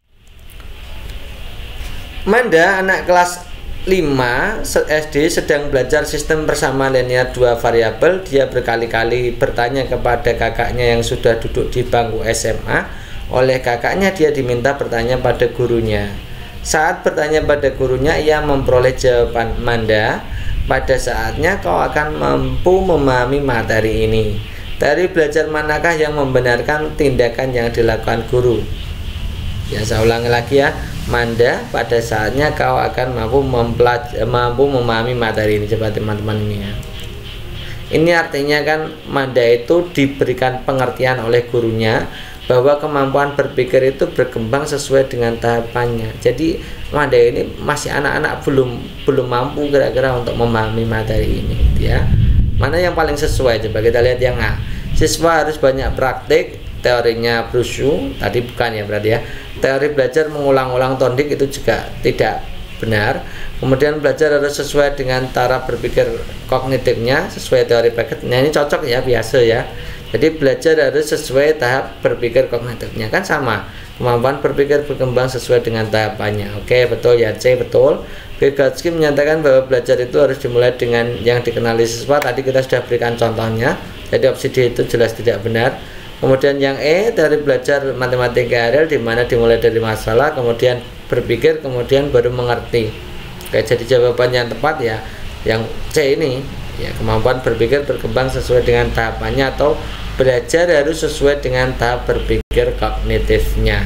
Manda, anak kelas lima S D, sedang belajar sistem bersama linear dua variabel. Dia berkali-kali bertanya kepada kakaknya yang sudah duduk di bangku S M A. Oleh kakaknya dia diminta bertanya pada gurunya. Saat bertanya pada gurunya, ia memperoleh jawaban, Manda, pada saatnya kau akan mampu memahami materi ini. Teori belajar manakah yang membenarkan tindakan yang dilakukan guru? Ya, saya ulangi lagi ya. Manda, pada saatnya kau akan mampu mempelaj- mampu memahami materi ini. Coba teman-teman ini ya. Ini artinya kan Manda itu diberikan pengertian oleh gurunya bahwa kemampuan berpikir itu berkembang sesuai dengan tahapannya. Jadi Manda ini masih anak-anak, belum belum mampu kira-kira untuk memahami materi ini ya. Mana yang paling sesuai? Coba kita lihat yang A. Siswa harus banyak praktik. Teorinya Brusu tadi bukan ya berarti ya. Teori belajar mengulang-ulang tondik itu juga tidak benar. Kemudian belajar harus sesuai dengan cara berpikir kognitifnya, sesuai teori Beckett. Nah, ini cocok ya, biasa ya. Jadi belajar harus sesuai tahap berpikir kognitifnya, kan sama. Kemampuan berpikir berkembang sesuai dengan tahapannya. Oke, betul ya, C betul. Vygotsky menyatakan bahwa belajar itu harus dimulai dengan yang dikenali siswa. Tadi kita sudah berikan contohnya. Jadi opsi D itu jelas tidak benar. Kemudian yang E, teori belajar matematika real, di mana dimulai dari masalah, kemudian berpikir, kemudian baru mengerti. Oke, jadi jawaban yang tepat ya yang C ini ya, kemampuan berpikir berkembang sesuai dengan tahapannya, atau belajar harus sesuai dengan tahap berpikir kognitifnya.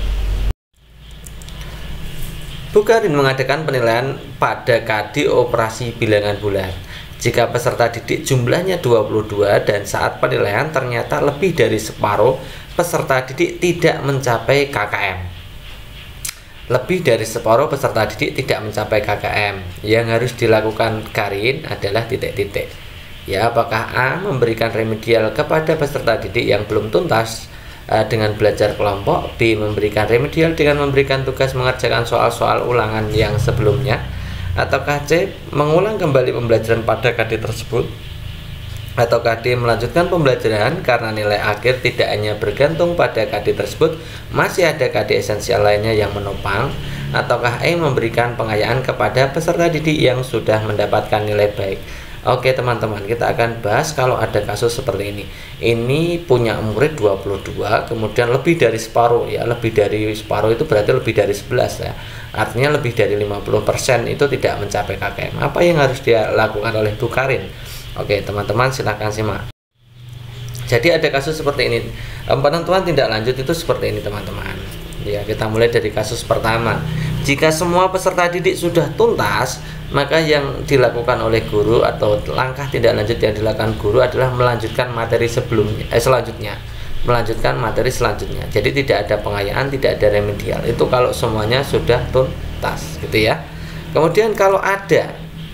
Bukharin mengadakan penilaian pada K D operasi bilangan bulat. Jika peserta didik jumlahnya dua puluh dua dan saat penilaian ternyata lebih dari separuh peserta didik tidak mencapai K K M. Lebih dari separuh peserta didik tidak mencapai K K M. Yang harus dilakukan Karin adalah titik-titik. Ya, apakah A, memberikan remedial kepada peserta didik yang belum tuntas uh, dengan belajar kelompok, B, memberikan remedial dengan memberikan tugas mengerjakan soal-soal ulangan yang sebelumnya, ataukah C, mengulang kembali pembelajaran pada K D tersebut, ataukah D, melanjutkan pembelajaran karena nilai akhir tidak hanya bergantung pada K D tersebut, masih ada K D esensial lainnya yang menopang, ataukah E, memberikan pengayaan kepada peserta didik yang sudah mendapatkan nilai baik. Oke teman-teman, kita akan bahas kalau ada kasus seperti ini. Ini punya murid dua puluh dua, kemudian lebih dari separuh ya, lebih dari separuh itu berarti lebih dari sebelas ya. Artinya lebih dari lima puluh persen itu tidak mencapai K K M. Apa yang harus dia lakukan oleh Bu Karin? Oke teman-teman, silakan simak. Jadi ada kasus seperti ini. Penentuan tindak lanjut itu seperti ini teman-teman. Ya, kita mulai dari kasus pertama. Jika semua peserta didik sudah tuntas, maka yang dilakukan oleh guru atau langkah tindak lanjut yang dilakukan guru adalah melanjutkan materi sebelumnya, eh, selanjutnya, melanjutkan materi selanjutnya. Jadi tidak ada pengayaan, tidak ada remedial. Itu kalau semuanya sudah tuntas, gitu ya. Kemudian kalau ada,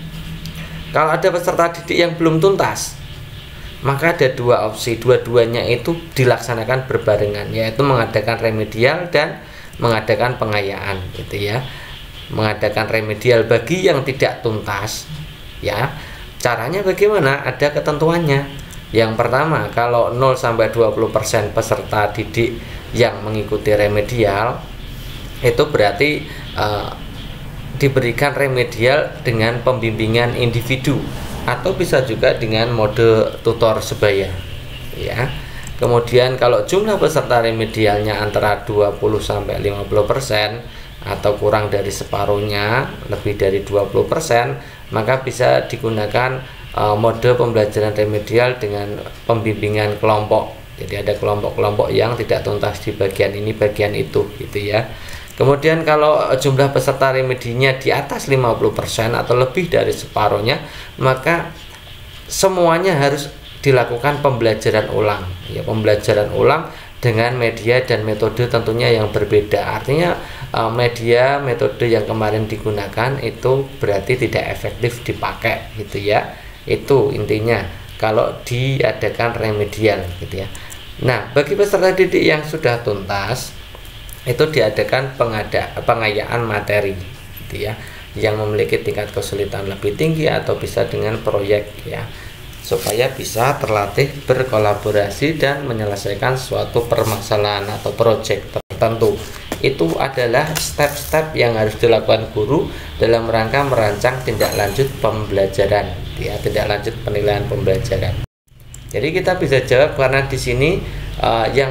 kalau ada peserta didik yang belum tuntas, maka ada dua opsi, dua-duanya itu dilaksanakan berbarengan, yaitu mengadakan remedial dan mengadakan pengayaan, gitu ya. Mengadakan remedial bagi yang tidak tuntas, ya. Caranya bagaimana? Ada ketentuannya. Yang pertama, kalau nol sampai dua puluh persen peserta didik yang mengikuti remedial, itu berarti uh, diberikan remedial dengan pembimbingan individu atau bisa juga dengan mode tutor sebaya, ya. Kemudian kalau jumlah peserta remedialnya antara dua puluh sampai lima puluh persen atau kurang dari separuhnya, lebih dari dua puluh persen, maka bisa digunakan uh, mode pembelajaran remedial dengan pembimbingan kelompok. Jadi ada kelompok-kelompok yang tidak tuntas di bagian ini, bagian itu, gitu ya. Kemudian kalau jumlah peserta remedinya di atas lima puluh persen atau lebih dari separuhnya, maka semuanya harus dilakukan pembelajaran ulang, ya, pembelajaran ulang dengan media dan metode tentunya yang berbeda. Artinya media metode yang kemarin digunakan itu berarti tidak efektif dipakai, gitu ya. Itu intinya kalau diadakan remedial, gitu ya. Nah, bagi peserta didik yang sudah tuntas, itu diadakan pengada, pengayaan materi, gitu ya, yang memiliki tingkat kesulitan lebih tinggi atau bisa dengan proyek, ya, supaya bisa terlatih berkolaborasi dan menyelesaikan suatu permasalahan atau proyek tertentu. Itu adalah step-step yang harus dilakukan guru dalam rangka merancang tindak lanjut pembelajaran, ya, tindak lanjut penilaian pembelajaran. Jadi kita bisa jawab karena di sini uh, yang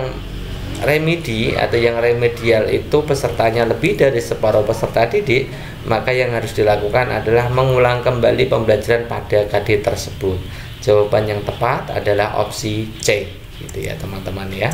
remedi atau yang remedial itu pesertanya lebih dari separuh peserta didik, maka yang harus dilakukan adalah mengulang kembali pembelajaran pada K D tersebut. Jawaban yang tepat adalah opsi C, gitu ya teman-teman ya.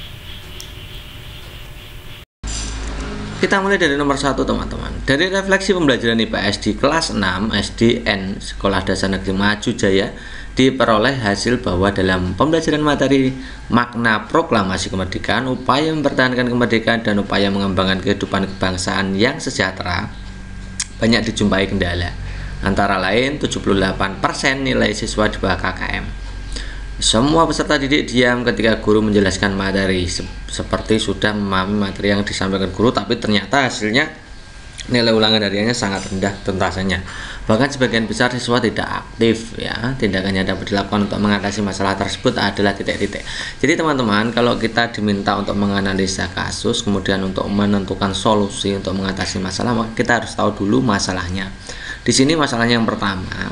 Kita mulai dari nomor satu teman-teman. Dari refleksi pembelajaran I P S di kelas enam S D N Sekolah Dasar Negeri Maju Jaya, diperoleh hasil bahwa dalam pembelajaran materi makna proklamasi kemerdekaan, upaya mempertahankan kemerdekaan dan upaya mengembangkan kehidupan kebangsaan yang sejahtera, banyak dijumpai kendala. Antara lain tujuh puluh delapan persen nilai siswa di bawah K K M. Semua peserta didik diam ketika guru menjelaskan materi, seperti sudah memahami materi yang disampaikan guru, tapi ternyata hasilnya nilai ulangan hariannya sangat rendah tuntasannya. Bahkan sebagian besar siswa tidak aktif, ya. Tindakan yang dapat dilakukan untuk mengatasi masalah tersebut adalah titik-titik. Jadi teman-teman, kalau kita diminta untuk menganalisa kasus, kemudian untuk menentukan solusi untuk mengatasi masalah, kita harus tahu dulu masalahnya. Di sini masalahnya yang pertama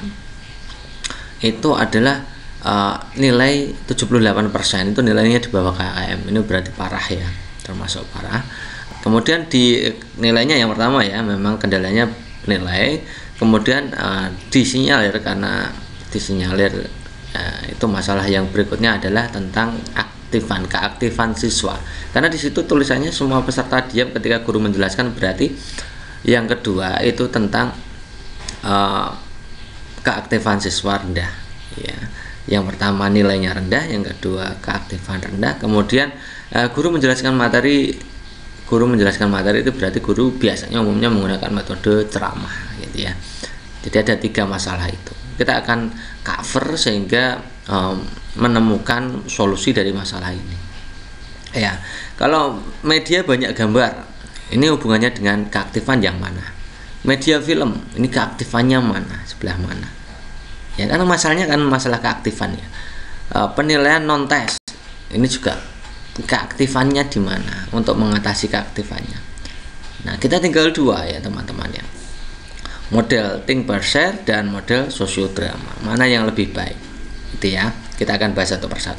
itu adalah Uh, nilai tujuh puluh delapan persen itu nilainya di bawah K K M. Ini berarti parah, ya, termasuk parah. Kemudian di nilainya yang pertama, ya, memang kendalanya nilai. Kemudian uh, disinyalir, karena disinyalir uh, itu masalah yang berikutnya adalah tentang aktifan, keaktifan siswa. Karena di situ tulisannya semua peserta diam ketika guru menjelaskan, berarti yang kedua itu tentang uh, keaktifan siswa rendah, ya. Yang pertama nilainya rendah, yang kedua keaktifan rendah. Kemudian uh, guru menjelaskan materi, guru menjelaskan materi itu berarti guru biasanya umumnya menggunakan metode ceramah, gitu ya. Jadi ada tiga masalah itu. Kita akan cover sehingga um, menemukan solusi dari masalah ini. Ya, kalau media banyak gambar, ini hubungannya dengan keaktifan yang mana? Media film, ini keaktifannya mana? Sebelah mana? Ya, karena masalahnya kan masalah keaktifan, ya. E, penilaian non tes ini juga keaktifannya di mana untuk mengatasi keaktifannya. Nah, kita tinggal dua, ya teman-teman, ya. model think per share dan model sosiodrama. Mana yang lebih baik? Itu ya, kita akan bahas satu persatu.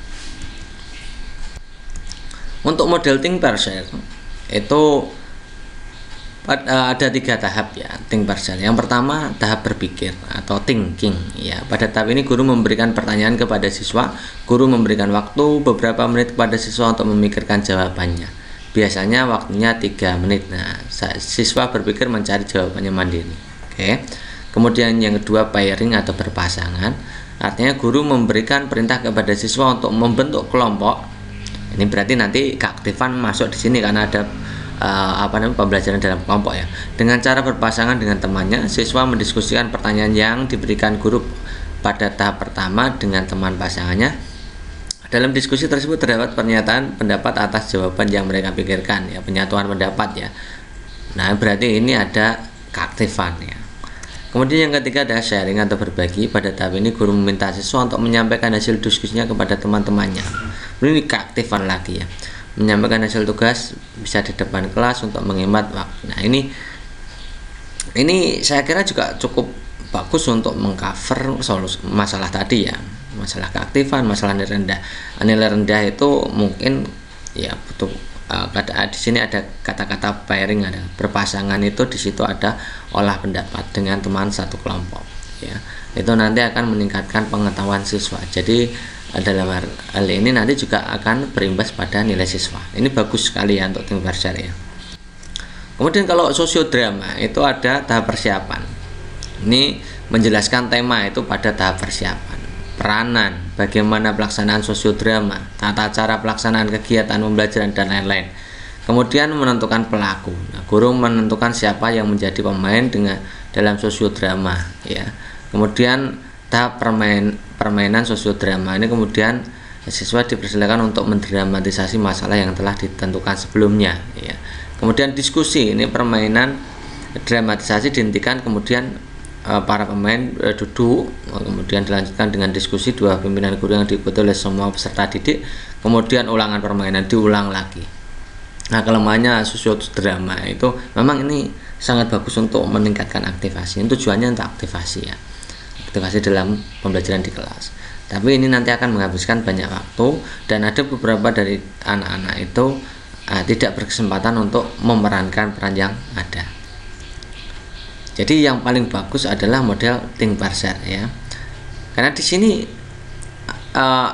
Untuk model think per share itu ada tiga tahap ya, think per share. Yang pertama tahap berpikir atau thinking ya. Pada tahap ini guru memberikan pertanyaan kepada siswa, guru memberikan waktu beberapa menit kepada siswa untuk memikirkan jawabannya. Biasanya waktunya tiga menit. Nah, siswa berpikir mencari jawabannya mandiri. Oke. Kemudian yang kedua pairing atau berpasangan. Artinya guru memberikan perintah kepada siswa untuk membentuk kelompok. Ini berarti nanti keaktifan masuk di sini karena ada Uh, apa namanya pembelajaran dalam kelompok ya. Dengan cara berpasangan dengan temannya, siswa mendiskusikan pertanyaan yang diberikan guru pada tahap pertama dengan teman pasangannya. Dalam diskusi tersebut terdapat pernyataan pendapat atas jawaban yang mereka pikirkan ya, penyatuan pendapat ya. Nah, berarti ini ada keaktifan ya. Kemudian yang ketiga ada sharing atau berbagi. Pada tahap ini guru meminta siswa untuk menyampaikan hasil diskusinya kepada teman-temannya. Ini keaktifan lagi ya. Menyampaikan hasil tugas bisa di depan kelas untuk menghemat waktu. Nah, ini ini saya kira juga cukup bagus untuk mengcover solusi masalah tadi ya, masalah keaktifan, masalah nilai rendah. Nilai rendah itu mungkin ya butuh uh, di sini ada kata-kata pairing, ada berpasangan, itu di situ ada olah pendapat dengan teman satu kelompok ya. Itu nanti akan meningkatkan pengetahuan siswa. Jadi dalam hal ini nanti juga akan berimbas pada nilai siswa. Ini bagus sekali ya untuk think per share ya. Kemudian kalau sosiodrama itu ada tahap persiapan. Ini menjelaskan tema itu pada tahap persiapan. Peranan, bagaimana pelaksanaan sosiodrama, tata cara pelaksanaan kegiatan pembelajaran dan lain-lain. Kemudian menentukan pelaku. Nah, guru menentukan siapa yang menjadi pemain dengan dalam sosiodrama ya. Kemudian tahap permain, permainan sosiodrama ini kemudian siswa dipersilakan untuk mendramatisasi masalah yang telah ditentukan sebelumnya ya. Kemudian diskusi, ini permainan dramatisasi dihentikan, kemudian e, para pemain e, duduk, kemudian dilanjutkan dengan diskusi dua pimpinan guru yang diikuti oleh semua peserta didik, kemudian ulangan permainan diulang lagi. Nah, kelemahannya sosiodrama itu memang ini sangat bagus untuk meningkatkan aktivasi. Tujuannya untuk aktivasi ya, aktivasi dalam pembelajaran di kelas. Tapi ini nanti akan menghabiskan banyak waktu, dan ada beberapa dari anak-anak itu uh, tidak berkesempatan untuk memerankan peran yang ada. Jadi yang paling bagus adalah model think per share ya. Karena di sini uh,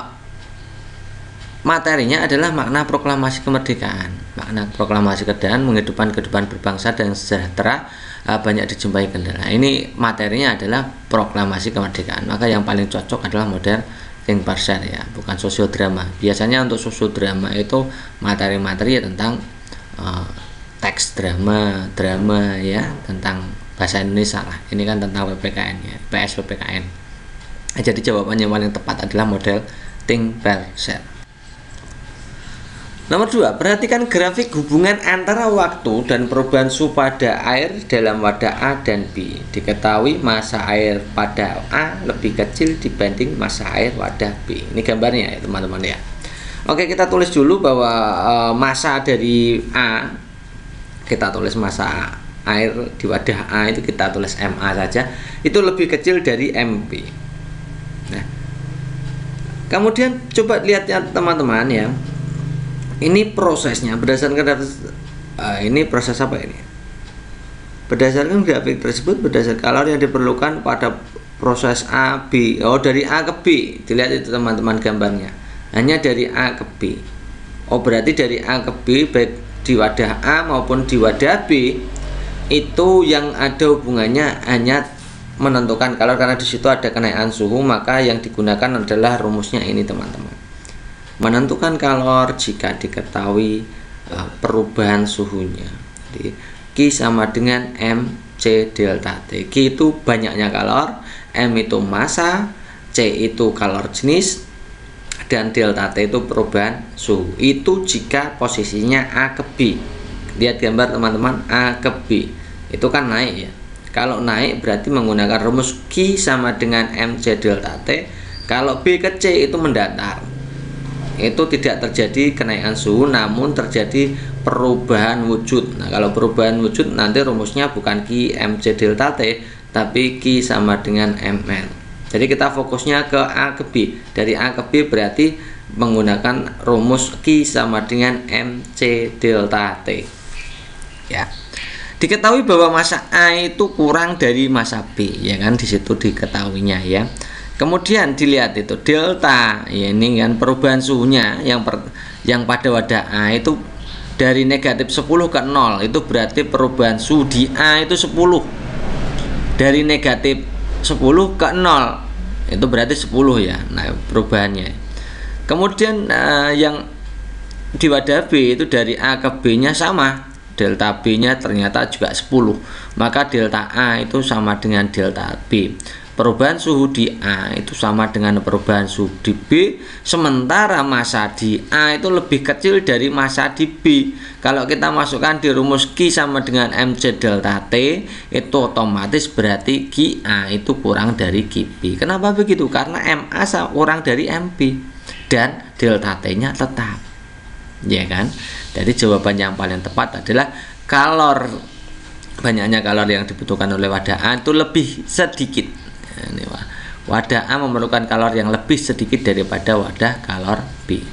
materinya adalah makna proklamasi kemerdekaan, makna proklamasi kemerdekaan, menghidupkan kehidupan berbangsa dan sejahtera, banyak dijumpai kendala. Ini materinya adalah proklamasi kemerdekaan, maka yang paling cocok adalah model think per share ya, bukan sosiodrama. Biasanya untuk sosiodrama itu materi-materi ya tentang uh, teks drama, drama ya, tentang bahasa Indonesia lah. Ini kan tentang P P K N ya, P S P P K N. Jadi jawabannya yang paling tepat adalah model think per share. Nomor dua, perhatikan grafik hubungan antara waktu dan perubahan suhu pada air dalam wadah A dan B. Diketahui massa air pada A lebih kecil dibanding massa air wadah B. Ini gambarnya ya teman-teman ya. Oke, kita tulis dulu bahwa e, massa dari A, kita tulis massa air di wadah A itu kita tulis M A saja, itu lebih kecil dari M B. Nah, kemudian coba lihat ya teman-teman ya. Ini prosesnya berdasarkan uh, ini proses apa ini? Berdasarkan grafik tersebut, berdasarkan kalori yang diperlukan pada proses A, B. Oh, dari A ke B. Dilihat itu teman-teman gambarnya. Hanya dari A ke B. Oh, berarti dari A ke B baik di wadah A maupun di wadah B itu yang ada hubungannya hanya menentukan kalori, karena di situ ada kenaikan suhu, maka yang digunakan adalah rumusnya ini teman-teman. Menentukan kalor jika diketahui uh, perubahan suhunya. Jadi Q sama dengan M C delta T. Q itu banyaknya kalor, M itu massa, C itu kalor jenis, dan delta T itu perubahan suhu. Itu jika posisinya A ke B. Lihat gambar teman-teman, A ke B. Itu kan naik ya. Kalau naik berarti menggunakan rumus Q sama dengan M C delta T. Kalau B ke C itu mendatar. itu tidak terjadi kenaikan suhu, namun terjadi perubahan wujud. Nah, kalau perubahan wujud nanti rumusnya bukan Q mc delta T, tapi Q sama dengan ml. Jadi kita fokusnya ke A ke B. Dari A ke B berarti menggunakan rumus Q sama dengan mc delta T. Ya. Diketahui bahwa massa A itu kurang dari massa B, ya kan, di situ diketahuinya ya. Kemudian dilihat itu delta, ya ini kan perubahan suhunya yang per, yang pada wadah A itu dari negatif sepuluh ke nol, itu berarti perubahan suhu di A itu sepuluh. Dari negatif sepuluh ke nol itu berarti sepuluh ya. Nah, perubahannya. Kemudian uh, yang di wadah B itu dari A ke B-nya sama. Delta B-nya ternyata juga sepuluh. Maka delta A itu sama dengan delta B. Perubahan suhu di A itu sama dengan perubahan suhu di B, sementara massa di A itu lebih kecil dari massa di B. Kalau kita masukkan di rumus Q sama dengan mc delta T, itu otomatis berarti Q A itu kurang dari Q B. Kenapa begitu? Karena M A kurang dari M B dan delta T-nya tetap, ya kan? Jadi jawaban yang paling tepat adalah kalor, banyaknya kalor yang dibutuhkan oleh wadah A itu lebih sedikit. Ini wadah A memerlukan kalor yang lebih sedikit daripada wadah kalor B.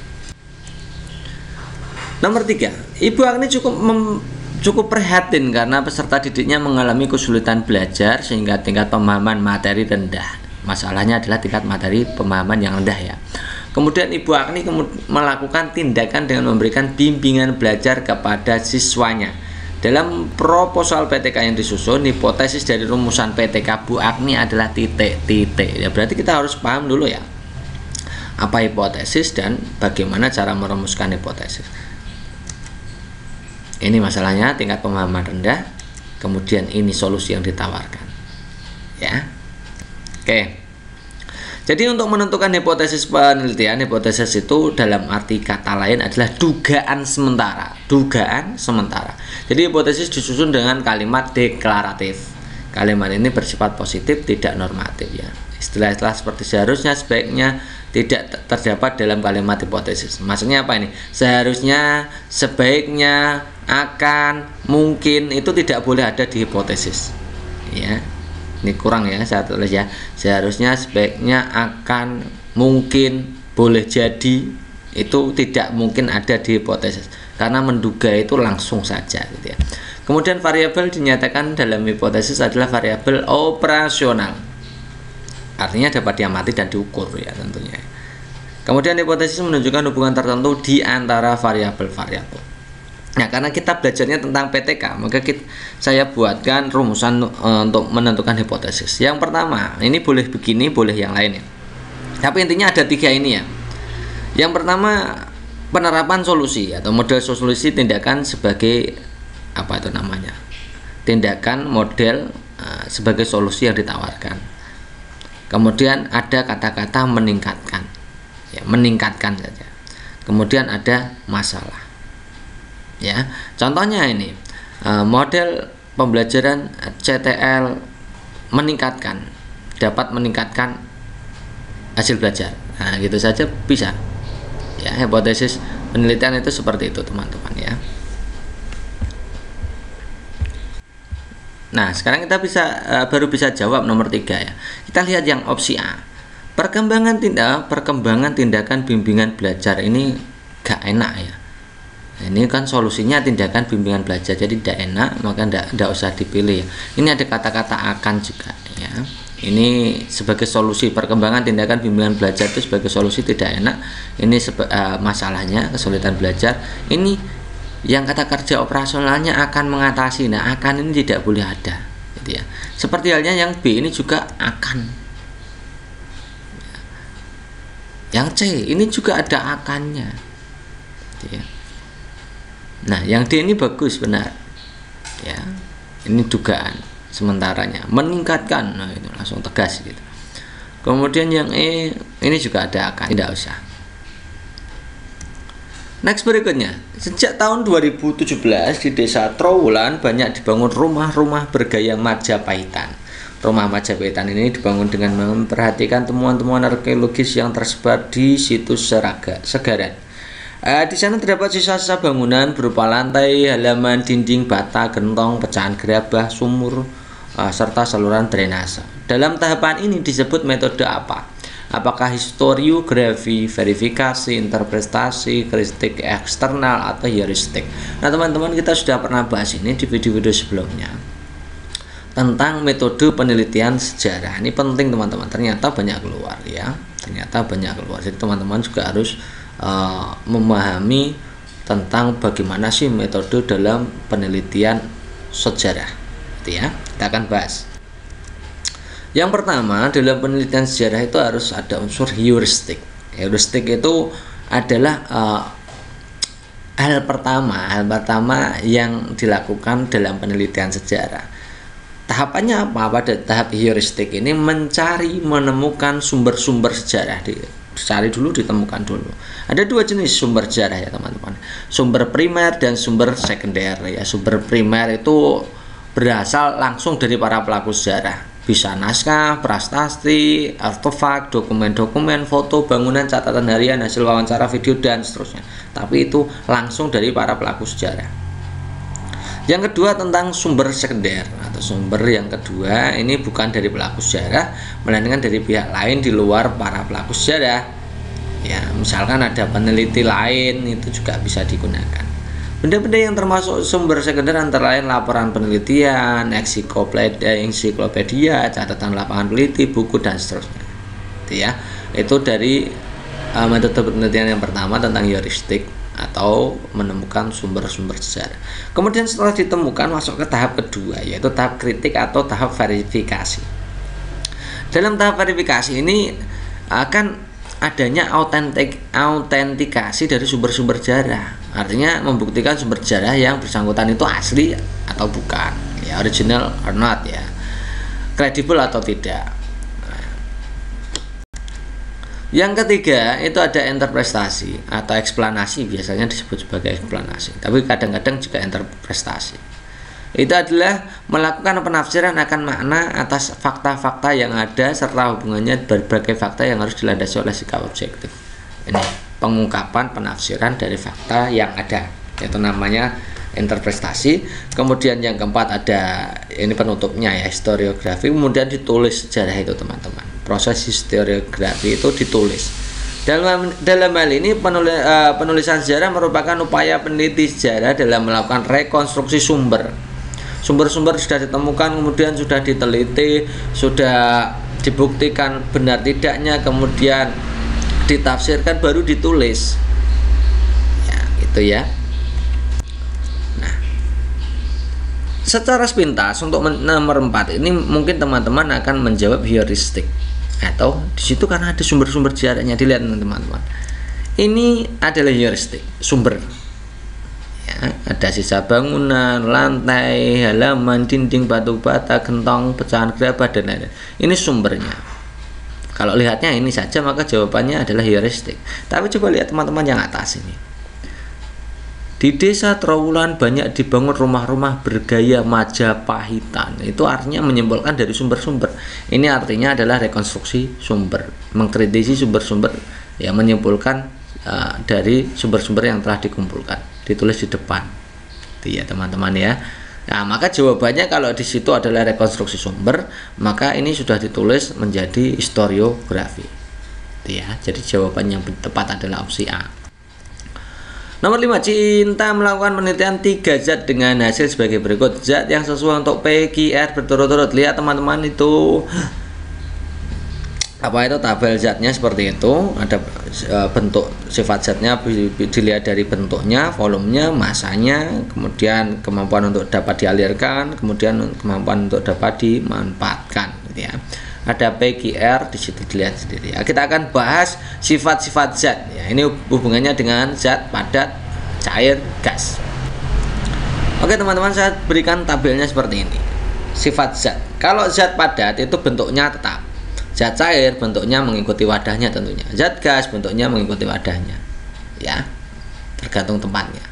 Nomor tiga, Ibu Agni cukup mem, cukup prihatin karena peserta didiknya mengalami kesulitan belajar sehingga tingkat pemahaman materi rendah. Masalahnya adalah tingkat materi pemahaman yang rendah ya. Kemudian Ibu Agni melakukan tindakan dengan memberikan bimbingan belajar kepada siswanya. Dalam proposal P T K yang disusun, hipotesis dari rumusan P T K Bu Agni adalah titik-titik. Ya, berarti kita harus paham dulu ya, apa hipotesis dan bagaimana cara merumuskan hipotesis. Ini masalahnya tingkat pemahaman rendah. Kemudian ini solusi yang ditawarkan. Ya, oke. Jadi untuk menentukan hipotesis penelitian, hipotesis itu dalam arti kata lain adalah dugaan sementara. Dugaan sementara. Jadi hipotesis disusun dengan kalimat deklaratif. Kalimat ini bersifat positif, tidak normatif ya. Istilah-istilah seperti seharusnya, sebaiknya tidak terdapat dalam kalimat hipotesis. Maksudnya apa ini? Seharusnya, sebaiknya, akan, mungkin itu tidak boleh ada di hipotesis. Ya. Ini kurang ya, saya tulis ya. Seharusnya, sebaiknya, akan, mungkin, boleh jadi, itu tidak mungkin ada di hipotesis karena menduga itu langsung saja gitu ya. Kemudian variabel dinyatakan dalam hipotesis adalah variabel operasional, artinya dapat diamati dan diukur ya tentunya. Kemudian hipotesis menunjukkan hubungan tertentu di antara variabel-variabel. Nah, karena kita belajarnya tentang P T K, maka kita, saya buatkan rumusan e, untuk menentukan hipotesis. Yang pertama, ini boleh begini, boleh yang lain ya. Tapi intinya ada tiga ini ya. Yang pertama, penerapan solusi atau model solusi tindakan sebagai apa itu namanya? Tindakan model e, sebagai solusi yang ditawarkan. Kemudian ada kata-kata meningkatkan. Ya, meningkatkan saja. Kemudian ada masalah. Ya, contohnya ini model pembelajaran C T L meningkatkan, dapat meningkatkan hasil belajar. Nah, gitu saja bisa. Ya, hipotesis penelitian itu seperti itu, teman-teman ya. Nah, sekarang kita bisa baru bisa jawab nomor tiga ya. Kita lihat yang opsi A. Perkembangan tindak, perkembangan tindakan bimbingan belajar ini gak enak ya. Nah, ini kan solusinya tindakan bimbingan belajar, jadi tidak enak, maka tidak tidak usah dipilih ya. Ini ada kata-kata akan juga ya. Ini sebagai solusi perkembangan tindakan bimbingan belajar itu sebagai solusi tidak enak. Ini seba, uh, masalahnya kesulitan belajar. Ini yang kata kerja operasionalnya akan mengatasi. Nah, akan ini tidak boleh ada, gitu ya. Seperti halnya yang B ini juga akan. Yang C ini juga ada akannya, gitu ya. Nah, yang D ini bagus, benar ya, ini dugaan sementaranya meningkatkan, nah itu langsung tegas gitu. Kemudian yang E ini juga ada akan, tidak usah. Next berikutnya, sejak tahun dua ribu tujuh belas di desa Trowulan banyak dibangun rumah-rumah bergaya Majapahitan. Rumah Majapahitan ini dibangun dengan memperhatikan temuan-temuan arkeologis yang tersebar di situs Seraga, Segaran. Uh, di sana terdapat sisa-sisa bangunan berupa lantai, halaman, dinding, bata, gentong, pecahan gerabah, sumur, uh, serta saluran drainase. Dalam tahapan ini disebut metode apa? Apakah historiografi, verifikasi, interpretasi, kritik eksternal, atau heuristik? Nah teman-teman, kita sudah pernah bahas ini di video-video sebelumnya tentang metode penelitian sejarah. Ini penting teman-teman, ternyata banyak keluar ya, ternyata banyak keluar. Jadi teman-teman juga harus uh, memahami tentang bagaimana sih metode dalam penelitian sejarah, gitu ya. Kita akan bahas. Yang pertama, dalam penelitian sejarah itu harus ada unsur heuristik. Heuristik itu adalah uh, hal pertama, hal pertama yang dilakukan dalam penelitian sejarah. Tahapannya apa? Pada tahap heuristik ini mencari, menemukan sumber-sumber sejarah. Dicari dulu, ditemukan dulu. Ada dua jenis sumber sejarah ya teman-teman. Sumber primer dan sumber sekunder ya. Sumber primer itu berasal langsung dari para pelaku sejarah. Bisa naskah, prasasti, artefak, dokumen-dokumen, foto, bangunan, catatan harian, hasil wawancara, video, dan seterusnya. Tapi itu langsung dari para pelaku sejarah. Yang kedua tentang sumber sekunder atau sumber yang kedua ini bukan dari pelaku sejarah, melainkan dari pihak lain di luar para pelaku sejarah. Ya, misalkan ada peneliti lain itu juga bisa digunakan. Benda-benda yang termasuk sumber sekunder antara lain laporan penelitian, ensiklopedia, ensiklopedia, catatan lapangan peneliti, buku dan seterusnya. Itu ya. Itu dari uh, metode penelitian yang pertama tentang heuristik atau menemukan sumber-sumber sejarah. Kemudian setelah ditemukan masuk ke tahap kedua, yaitu tahap kritik atau tahap verifikasi. Dalam tahap verifikasi ini akan adanya autentik autentikasi dari sumber-sumber sejarah. Artinya membuktikan sumber sejarah yang bersangkutan itu asli atau bukan, ya, original or not ya, kredibel atau tidak. Yang ketiga itu ada interpretasi atau eksplanasi, biasanya disebut sebagai eksplanasi, tapi kadang-kadang juga interpretasi. Itu adalah melakukan penafsiran akan makna atas fakta-fakta yang ada serta hubungannya berbagai fakta yang harus dilandasi oleh sikap objektif. Ini pengungkapan penafsiran dari fakta yang ada, itu namanya interpretasi. Kemudian yang keempat ada ini penutupnya ya, historiografi. Kemudian ditulis sejarah itu teman-teman. Proses historiografi itu ditulis. Dalam dalam hal ini penulis, uh, penulisan sejarah merupakan upaya peneliti sejarah dalam melakukan rekonstruksi sumber. Sumber-sumber sudah ditemukan, kemudian sudah diteliti, sudah dibuktikan benar tidaknya, kemudian ditafsirkan, baru ditulis. Ya, itu ya. Nah, secara sepintas untuk nomor empat ini mungkin teman-teman akan menjawab heuristik. Atau di situ karena ada sumber-sumber sejarahnya, dilihat teman-teman. Ini adalah heuristik, sumber. Ya, ada sisa bangunan, lantai, halaman, dinding, batu bata, gentong, pecahan gerabah dan lain-lain. Ini sumbernya. Kalau lihatnya ini saja maka jawabannya adalah heuristik. Tapi coba lihat teman-teman yang atas ini. Di desa Trowulan banyak dibangun rumah-rumah bergaya Majapahitan. Itu artinya menyimpulkan dari sumber-sumber. Ini artinya adalah rekonstruksi sumber, mengkritisi sumber-sumber, ya, menyimpulkan uh, dari sumber-sumber yang telah dikumpulkan, ditulis di depan. Itu ya teman-teman ya. Nah, maka jawabannya kalau di situ adalah rekonstruksi sumber, maka ini sudah ditulis menjadi historiografi. Itu ya. Jadi jawaban yang tepat adalah opsi A. Nomor lima, Cinta melakukan penelitian tiga zat dengan hasil sebagai berikut. Zat yang sesuai untuk P Q R berturut-turut. Lihat teman-teman itu apa itu tabel zatnya seperti itu. Ada e, bentuk sifat zatnya dilihat dari bentuknya, volumenya, masanya, kemudian kemampuan untuk dapat dialirkan, kemudian kemampuan untuk dapat dimanfaatkan, gitu ya. Ada P Q R di situ, dilihat sendiri. Ya, kita akan bahas sifat-sifat zat. Ya, ini hubungannya dengan zat, padat, cair, gas. Oke teman-teman, saya berikan tabelnya seperti ini. Sifat zat. Kalau zat padat itu bentuknya tetap. Zat cair bentuknya mengikuti wadahnya tentunya. Zat gas bentuknya mengikuti wadahnya. Ya, tergantung tempatnya.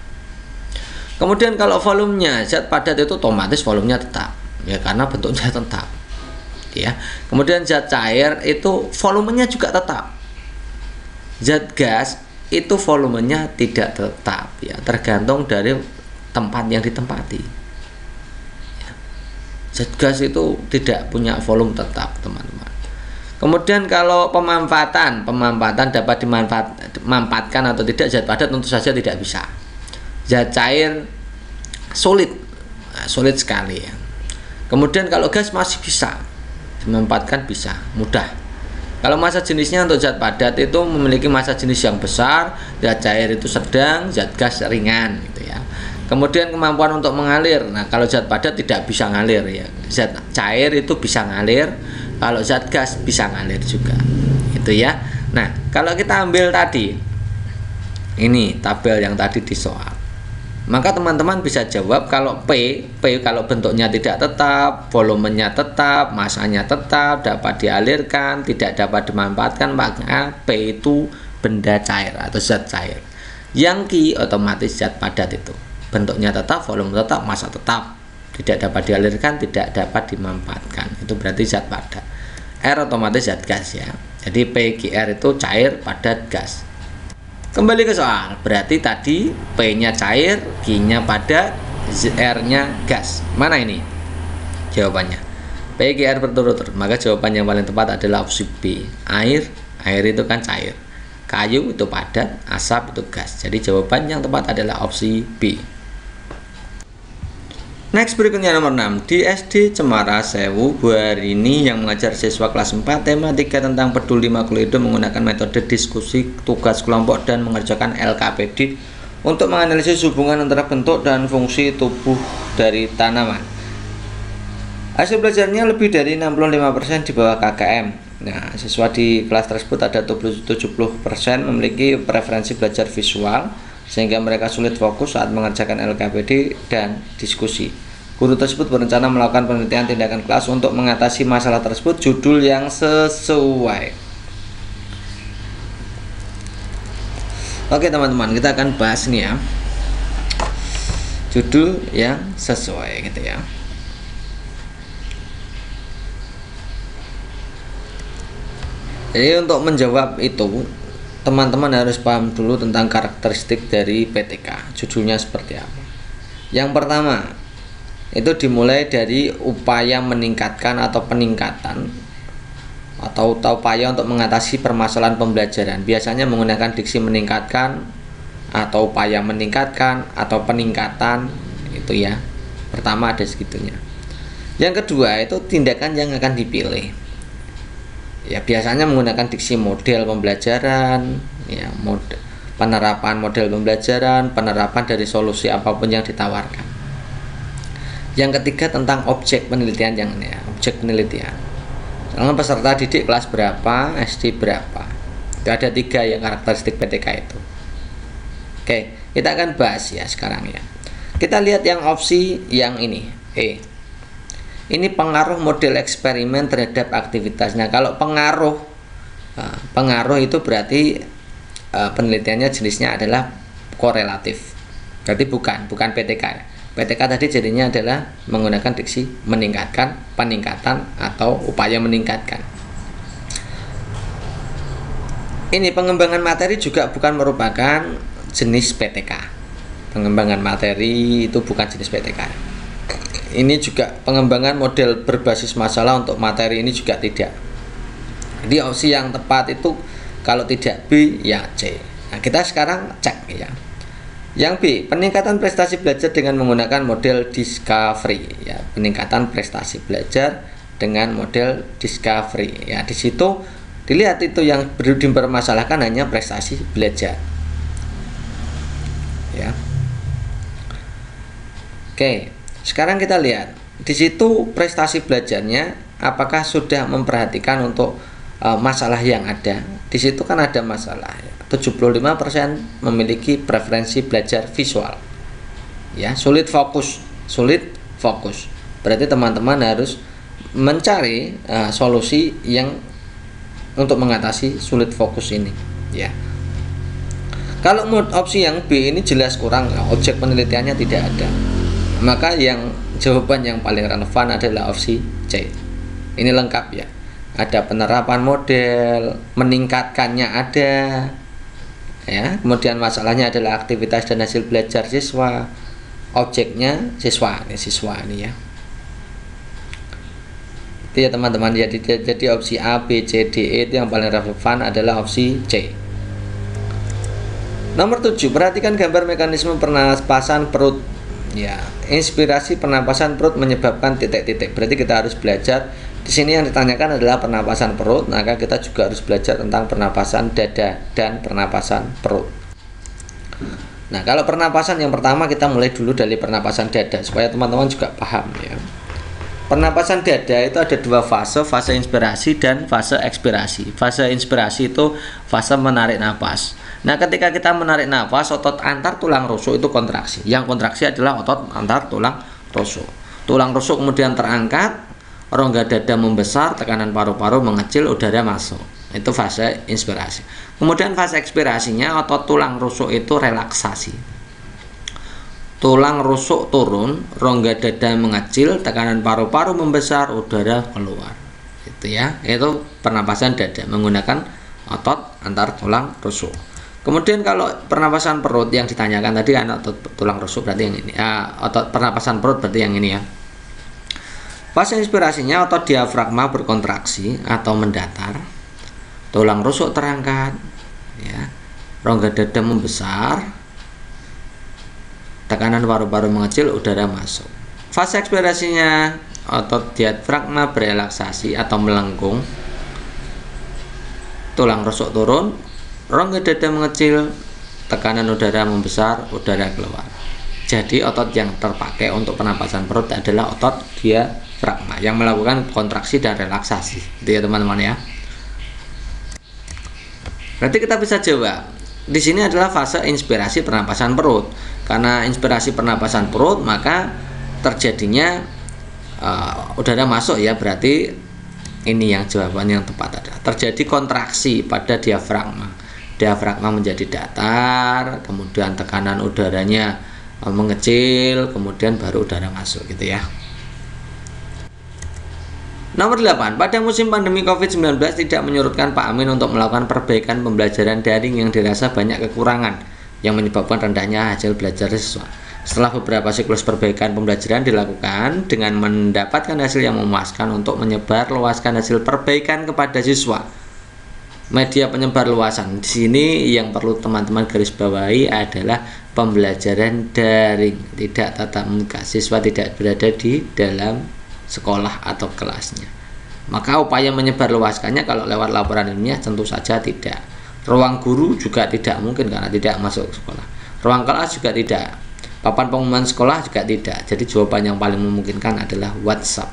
Kemudian kalau volumenya, zat padat itu otomatis volumenya tetap. Ya, karena bentuknya tetap. ya. Kemudian zat cair itu volumenya juga tetap. Zat gas itu volumenya tidak tetap ya, tergantung dari tempat yang ditempati. Ya. Zat gas itu tidak punya volume tetap, teman-teman. Kemudian kalau pemanfaatan, pemanfaatan dapat dimanfaatkan atau tidak zat padat tentu saja tidak bisa. Zat cair sulit, sulit sekali ya. Kemudian kalau gas masih bisa dimanfaatkan, bisa mudah. Kalau massa jenisnya untuk zat padat itu memiliki massa jenis yang besar, zat cair itu sedang, zat gas ringan gitu ya. Kemudian kemampuan untuk mengalir. Nah, kalau zat padat tidak bisa ngalir ya. Zat cair itu bisa ngalir, kalau zat gas bisa ngalir juga. Itu ya. Nah, kalau kita ambil tadi ini tabel yang tadi di soal, maka teman-teman bisa jawab kalau P, P kalau bentuknya tidak tetap, volumenya tetap, masanya tetap, dapat dialirkan, tidak dapat dimanfaatkan, maka P itu benda cair atau zat cair. Yang Q otomatis zat padat itu. Bentuknya tetap, volume tetap, massa tetap, tidak dapat dialirkan, tidak dapat dimanfaatkan. Itu berarti zat padat. R otomatis zat gas ya. Jadi P Q R itu cair, padat, gas. Kembali ke soal, berarti tadi P-nya cair, Q-nya padat, R-nya gas. Mana ini jawabannya? P, Q, R berturut-turut. Maka jawaban yang paling tepat adalah opsi B. Air, air itu kan cair. Kayu itu padat, asap itu gas. Jadi jawaban yang tepat adalah opsi B. Next, berikutnya nomor enam. Di S D Cemara Sewu hari ini yang mengajar siswa kelas empat tema tiga tentang peduli makhluk hidup menggunakan metode diskusi, tugas kelompok dan mengerjakan L K P D untuk menganalisis hubungan antara bentuk dan fungsi tubuh dari tanaman. Hasil belajarnya lebih dari enam puluh lima persen di bawah K K M. Nah, siswa di kelas tersebut ada tujuh puluh persen memiliki preferensi belajar visual sehingga mereka sulit fokus saat mengerjakan L K P D dan diskusi. Guru tersebut berencana melakukan penelitian tindakan kelas untuk mengatasi masalah tersebut. Judul yang sesuai. Oke teman-teman, kita akan bahas nih ya, judul yang sesuai gitu ya. Jadi untuk menjawab itu, teman-teman harus paham dulu tentang karakteristik dari P T K. Judulnya seperti apa. Yang pertama, itu dimulai dari upaya meningkatkan atau peningkatan atau upaya untuk mengatasi permasalahan pembelajaran. Biasanya menggunakan diksi meningkatkan atau upaya meningkatkan atau peningkatan itu ya. Pertama ada segitunya. Yang kedua itu tindakan yang akan dipilih. Ya biasanya menggunakan diksi model pembelajaran, ya model penerapan model pembelajaran, penerapan dari solusi apapun yang ditawarkan. Yang ketiga tentang objek penelitian yang ini ya, objek penelitian. Misalnya peserta didik kelas berapa, S D berapa. Itu ada tiga yang karakteristik P T K itu. Oke, kita akan bahas ya sekarang ya. Kita lihat yang opsi yang ini, E. Ini pengaruh model eksperimen terhadap aktivitasnya. Kalau pengaruh, pengaruh itu berarti penelitiannya jenisnya adalah korelatif. Berarti bukan, bukan P T K ya. P T K tadi jadinya adalah menggunakan diksi meningkatkan, peningkatan, atau upaya meningkatkan. Ini pengembangan materi juga bukan merupakan jenis P T K. Pengembangan materi itu bukan jenis P T K. Ini juga pengembangan model berbasis masalah untuk materi ini juga tidak. Jadi opsi yang tepat itu kalau tidak B ya C. Nah, kita sekarang cek ya. Yang B, peningkatan prestasi belajar dengan menggunakan model discovery ya, peningkatan prestasi belajar dengan model discovery ya. Di situ dilihat itu yang dipermasalahkan hanya prestasi belajar. Ya. Oke, sekarang kita lihat di situ prestasi belajarnya apakah sudah memperhatikan untuk uh, masalah yang ada. Di situ kan ada masalah ya. tujuh puluh lima persen memiliki preferensi belajar visual. Ya, sulit fokus, sulit fokus. Berarti teman-teman harus mencari uh, solusi yang untuk mengatasi sulit fokus ini, ya. Kalau opsi yang B ini jelas kurang, objek penelitiannya tidak ada. Maka yang jawaban yang paling relevan adalah opsi C. Ini lengkap ya. Ada penerapan model, meningkatkannya ada. Ya, kemudian masalahnya adalah aktivitas dan hasil belajar siswa. Objeknya siswa, ini siswa ini ya. Itu ya teman-teman. Jadi jadi opsi A, B, C, D, E itu yang paling relevan adalah opsi C. Nomor tujuh, perhatikan gambar mekanisme pernapasan perut. Ya, inspirasi pernapasan perut menyebabkan titik-titik. Berarti kita harus belajar. Di sini yang ditanyakan adalah pernapasan perut, maka kita juga harus belajar tentang pernapasan dada dan pernapasan perut. Nah, kalau pernapasan yang pertama kita mulai dulu dari pernapasan dada supaya teman-teman juga paham ya. Pernapasan dada itu ada dua fase, fase inspirasi dan fase ekspirasi. Fase inspirasi itu fase menarik nafas. Nah, ketika kita menarik nafas, otot antar tulang rusuk itu kontraksi. Yang kontraksi adalah otot antar tulang rusuk. Tulang rusuk kemudian terangkat, rongga dada membesar, tekanan paru-paru mengecil, udara masuk. Itu fase inspirasi. Kemudian fase ekspirasinya otot tulang rusuk itu relaksasi. Tulang rusuk turun, rongga dada mengecil, tekanan paru-paru membesar, udara keluar. Itu ya, itu pernapasan dada menggunakan otot antar tulang rusuk. Kemudian kalau pernapasan perut yang ditanyakan tadi kan otot tulang rusuk berarti yang ini. Ya, otot pernapasan perut berarti yang ini ya. Fase inspirasinya otot diafragma berkontraksi atau mendatar. Tulang rusuk terangkat, ya. Rongga dada membesar. Tekanan paru-paru mengecil, udara masuk. Fase ekspirasinya otot diafragma berelaksasi atau melengkung. Tulang rusuk turun, rongga dada mengecil, tekanan udara membesar, udara keluar. Jadi otot yang terpakai untuk pernapasan perut adalah otot diafragma yang melakukan kontraksi dan relaksasi. Itu ya teman-teman ya. Berarti kita bisa jawab. Di sini adalah fase inspirasi pernapasan perut. Karena inspirasi pernapasan perut, maka terjadinya uh, udara masuk ya, berarti ini yang jawaban yang tepat adalah terjadi kontraksi pada diafragma. Diafragma menjadi datar, kemudian tekanan udaranya uh, mengecil, kemudian baru udara masuk gitu ya. Nomor delapan, pada musim pandemi covid sembilan belas tidak menyurutkan Pak Amin untuk melakukan perbaikan pembelajaran daring yang dirasa banyak kekurangan yang menyebabkan rendahnya hasil belajar siswa. Setelah beberapa siklus perbaikan pembelajaran dilakukan dengan mendapatkan hasil yang memuaskan untuk menyebar luaskan hasil perbaikan kepada siswa. Media penyebar luasan di sini yang perlu teman-teman garis bawahi adalah pembelajaran daring, tidak tatap muka. Siswa tidak berada di dalam sekolah atau kelasnya. Maka upaya menyebar luaskannya kalau lewat laporan ilmiah tentu saja tidak. Ruang guru juga tidak mungkin karena tidak masuk sekolah. Ruang kelas juga tidak. Papan pengumuman sekolah juga tidak. Jadi jawaban yang paling memungkinkan adalah WhatsApp.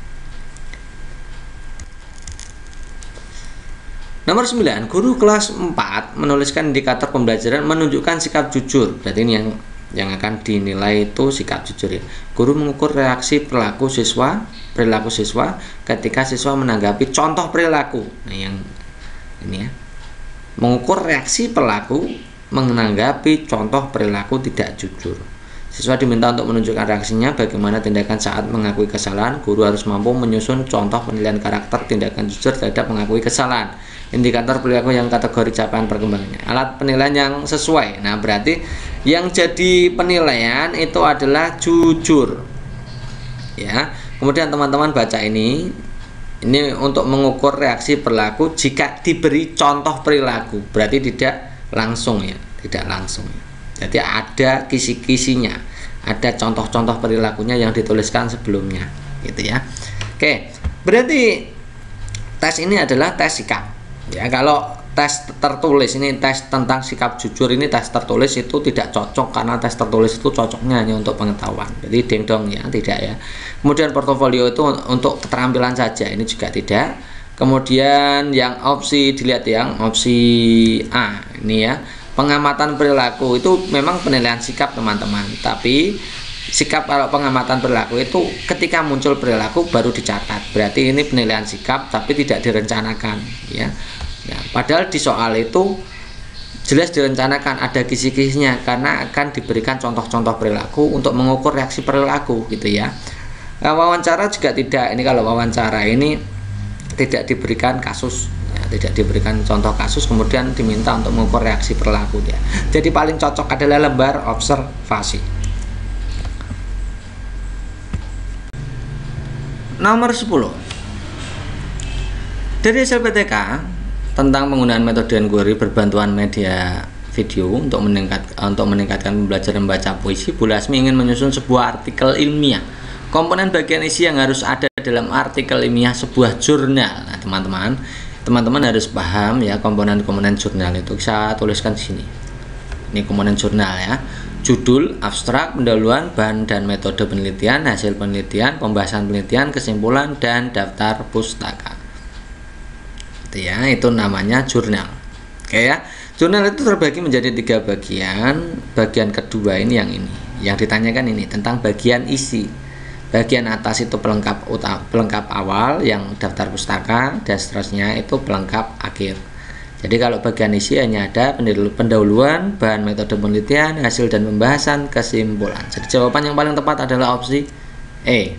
Nomor sembilan, guru kelas empat menuliskan indikator pembelajaran menunjukkan sikap jujur. Berarti ini yang yang akan dinilai itu sikap jujur ya. Guru mengukur reaksi perilaku siswa, perilaku siswa ketika siswa menanggapi contoh perilaku. Nah, yang ini ya. Mengukur reaksi pelaku menanggapi contoh perilaku tidak jujur. Siswa diminta untuk menunjukkan reaksinya bagaimana tindakan saat mengakui kesalahan. Guru harus mampu menyusun contoh penilaian karakter tindakan jujur terhadap mengakui kesalahan. Indikator perilaku yang kategori capaian perkembangannya. Alat penilaian yang sesuai. Nah, berarti yang jadi penilaian itu adalah jujur. Ya. Kemudian teman-teman baca ini. Ini untuk mengukur reaksi perilaku jika diberi contoh perilaku, berarti tidak langsung ya, tidak langsung ya. Jadi ada kisi-kisinya, ada contoh-contoh perilakunya yang dituliskan sebelumnya, gitu ya. Oke, berarti tes ini adalah tes sikap. Ya, kalau tes tertulis ini tes tentang sikap jujur ini tes tertulis itu tidak cocok karena tes tertulis itu cocoknya hanya untuk pengetahuan. Jadi ding dong ya, tidak ya. Kemudian portofolio itu untuk keterampilan saja, ini juga tidak. Kemudian yang opsi dilihat yang opsi A ini ya, pengamatan perilaku itu memang penilaian sikap teman-teman. Tapi sikap kalau pengamatan perilaku itu ketika muncul perilaku baru dicatat. Berarti ini penilaian sikap tapi tidak direncanakan ya. Ya, padahal di soal itu jelas direncanakan ada kisi-kisinya karena akan diberikan contoh-contoh perilaku untuk mengukur reaksi perilaku gitu ya. Nah, wawancara juga tidak. Ini kalau wawancara ini tidak diberikan kasus, ya, tidak diberikan contoh kasus, kemudian diminta untuk mengukur reaksi perilaku dia. Jadi paling cocok adalah lembar observasi. Nomor sepuluh. Dari hasil P T K tentang penggunaan metode enquiry berbantuan media video untuk meningkat untuk meningkatkan pembelajaran membaca puisi, Bu Lasmi ingin menyusun sebuah artikel ilmiah. Komponen bagian isi yang harus ada dalam artikel ilmiah sebuah jurnal. Nah, teman-teman, teman-teman harus paham ya komponen-komponen jurnal itu. Saya tuliskan di sini. Ini komponen jurnal ya. Judul, abstrak, pendahuluan, bahan dan metode penelitian, hasil penelitian, pembahasan penelitian, kesimpulan, dan daftar pustaka. Itu ya, itu namanya jurnal. Oke ya. Jurnal itu terbagi menjadi tiga bagian. Bagian kedua ini yang ini. Yang ditanyakan ini tentang bagian isi. Bagian atas itu pelengkap pelengkap awal yang daftar pustaka, dan seterusnya itu pelengkap akhir. Jadi kalau bagian isi hanya ada pendahuluan, bahan metode penelitian, hasil dan pembahasan, kesimpulan. Jadi jawaban yang paling tepat adalah opsi E.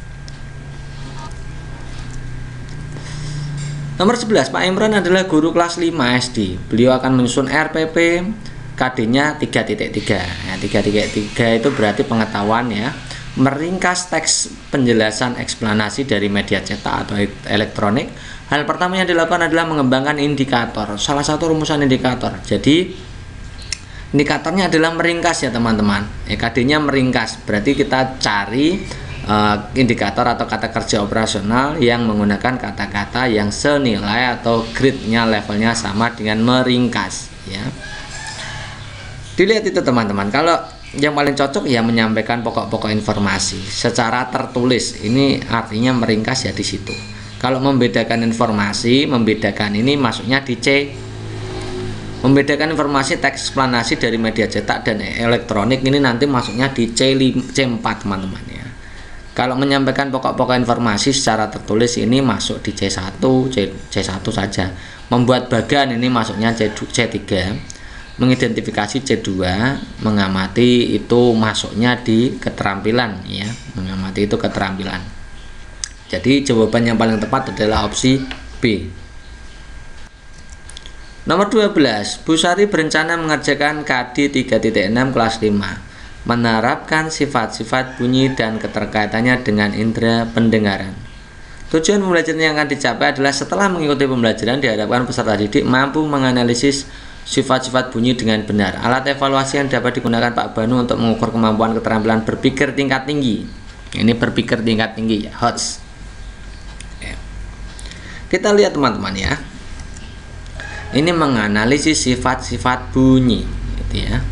Nomor sebelas, Pak Imran adalah guru kelas lima S D. Beliau akan menyusun R P P K D-nya tiga titik tiga. Nah, tiga titik tiga itu berarti pengetahuan ya. Meringkas teks penjelasan eksplanasi dari media cetak atau elektronik. Hal pertama yang dilakukan adalah mengembangkan indikator. Salah satu rumusan indikator. Jadi indikatornya adalah meringkas ya teman-teman. E K D-nya meringkas. Berarti kita cari uh, indikator atau kata kerja operasional yang menggunakan kata-kata yang senilai atau grade-nya levelnya sama dengan meringkas. Ya. Dilihat itu teman-teman. Kalau yang paling cocok ya menyampaikan pokok-pokok informasi secara tertulis. Ini artinya meringkas ya di situ. Kalau membedakan informasi, membedakan ini masuknya di C. Membedakan informasi teks eksplanasi dari media cetak dan elektronik ini nanti masuknya di C empat teman-teman ya. Kalau menyampaikan pokok-pokok informasi secara tertulis ini masuk di C satu, C, C1 saja. Membuat bagan ini masuknya C tiga. Mengidentifikasi C dua, mengamati itu masuknya di keterampilan ya, mengamati itu keterampilan. Jadi jawaban yang paling tepat adalah opsi B. Nomor dua belas, Bu Sari berencana mengerjakan K D tiga titik enam kelas lima, menerapkan sifat-sifat bunyi dan keterkaitannya dengan indera pendengaran. Tujuan pembelajaran yang akan dicapai adalah setelah mengikuti pembelajaran diharapkan peserta didik mampu menganalisis sifat-sifat bunyi dengan benar. Alat evaluasi yang dapat digunakan Pak Banu untuk mengukur kemampuan keterampilan berpikir tingkat tinggi. Ini berpikir tingkat tinggi ya, H O T S. Ya. Kita lihat teman-teman ya. Ini menganalisis sifat-sifat bunyi, gitu ya.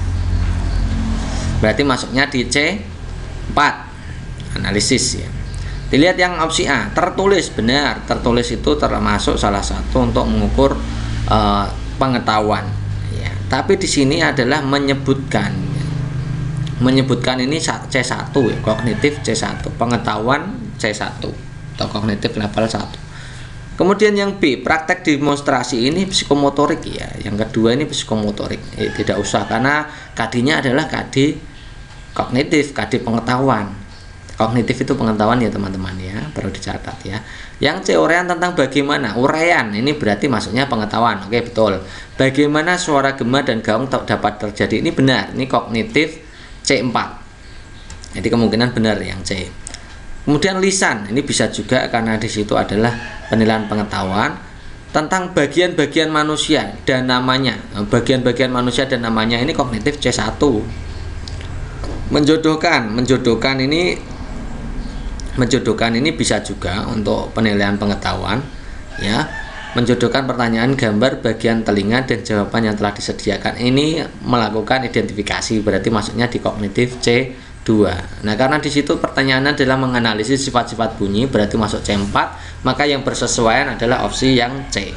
Berarti masuknya di C empat, analisis ya. Dilihat yang opsi A, tertulis. Benar, tertulis itu termasuk salah satu untuk mengukur uh, pengetahuan ya. Tapi di sini adalah menyebutkan menyebutkan ini C satu ya, kognitif C satu, pengetahuan C satu atau kognitif level satu. Kemudian yang B, praktek demonstrasi ini psikomotorik ya. Yang kedua ini psikomotorik. Eh, tidak usah karena K D-nya adalah K D kognitif, K D pengetahuan. Kognitif itu pengetahuan ya teman-teman ya, perlu dicatat ya. Yang C, uraian tentang bagaimana. Uraian ini berarti maksudnya pengetahuan. Oke, betul. Bagaimana suara gema dan gaung dapat terjadi. Ini benar. Ini kognitif C empat. Jadi kemungkinan benar yang C. Kemudian lisan. Ini bisa juga karena di situ adalah penilaian pengetahuan tentang bagian-bagian manusia dan namanya. Bagian-bagian manusia dan namanya ini kognitif C satu. Menjodohkan. Menjodohkan ini Menjodohkan ini bisa juga untuk penilaian pengetahuan ya. Menjodohkan pertanyaan, gambar, bagian telinga dan jawaban yang telah disediakan. Ini melakukan identifikasi, berarti masuknya di kognitif C dua. Nah, karena di situ pertanyaan adalah menganalisis sifat-sifat bunyi, berarti masuk C empat, maka yang bersesuaian adalah opsi yang C.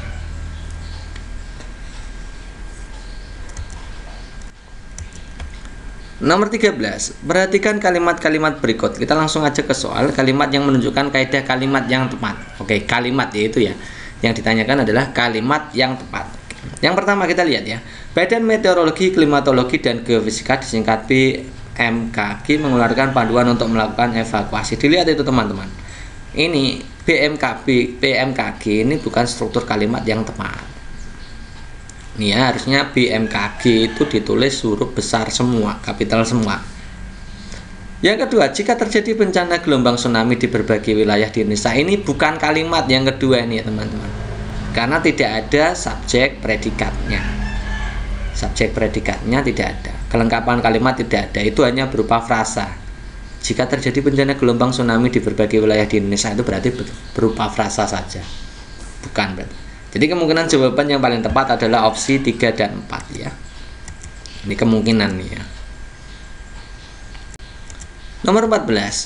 Nomor tiga belas, perhatikan kalimat-kalimat berikut. Kita langsung aja ke soal kalimat yang menunjukkan kaidah kalimat yang tepat. Oke, kalimat yaitu ya. Yang ditanyakan adalah kalimat yang tepat. Yang pertama kita lihat ya. Badan Meteorologi, Klimatologi dan Geofisika disingkat B M K G mengeluarkan panduan untuk melakukan evakuasi. Dilihat itu teman-teman. Ini B M K B, B M K G ini bukan struktur kalimat yang tepat. Ini ya, harusnya B M K G itu ditulis huruf besar semua, kapital semua. Yang kedua, jika terjadi bencana gelombang tsunami di berbagai wilayah di Indonesia, ini bukan kalimat yang kedua ini ya teman-teman. Karena tidak ada subjek predikatnya. Subjek predikatnya tidak ada. Kelengkapan kalimat tidak ada. Itu hanya berupa frasa. Jika terjadi bencana gelombang tsunami di berbagai wilayah di Indonesia, itu berarti berupa frasa saja. Bukan berarti. Jadi kemungkinan jawaban yang paling tepat adalah opsi tiga dan empat ya. Ini kemungkinan ya. Nomor empat belas.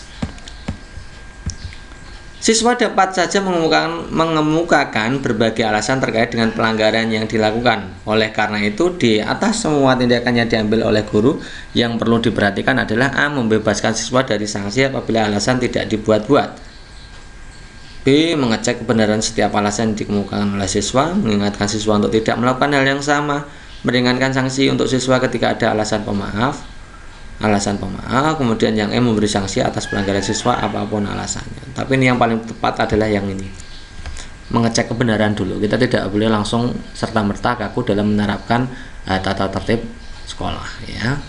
Siswa dapat saja mengemukakan, mengemukakan berbagai alasan terkait dengan pelanggaran yang dilakukan. Oleh karena itu, di atas semua tindakan yang diambil oleh guru, yang perlu diperhatikan adalah A. Membebaskan siswa dari sanksi apabila alasan tidak dibuat-buat. B. Mengecek kebenaran setiap alasan yang dikemukakan oleh siswa, mengingatkan siswa untuk tidak melakukan hal yang sama, meringankan sanksi untuk siswa ketika ada alasan pemaaf. Alasan pemaaf, kemudian yang E memberi sanksi atas pelanggaran siswa apapun alasannya. Tapi ini yang paling tepat adalah yang ini, mengecek kebenaran dulu. Kita tidak boleh langsung serta-merta kaku dalam menerapkan uh, tata tertib sekolah ya.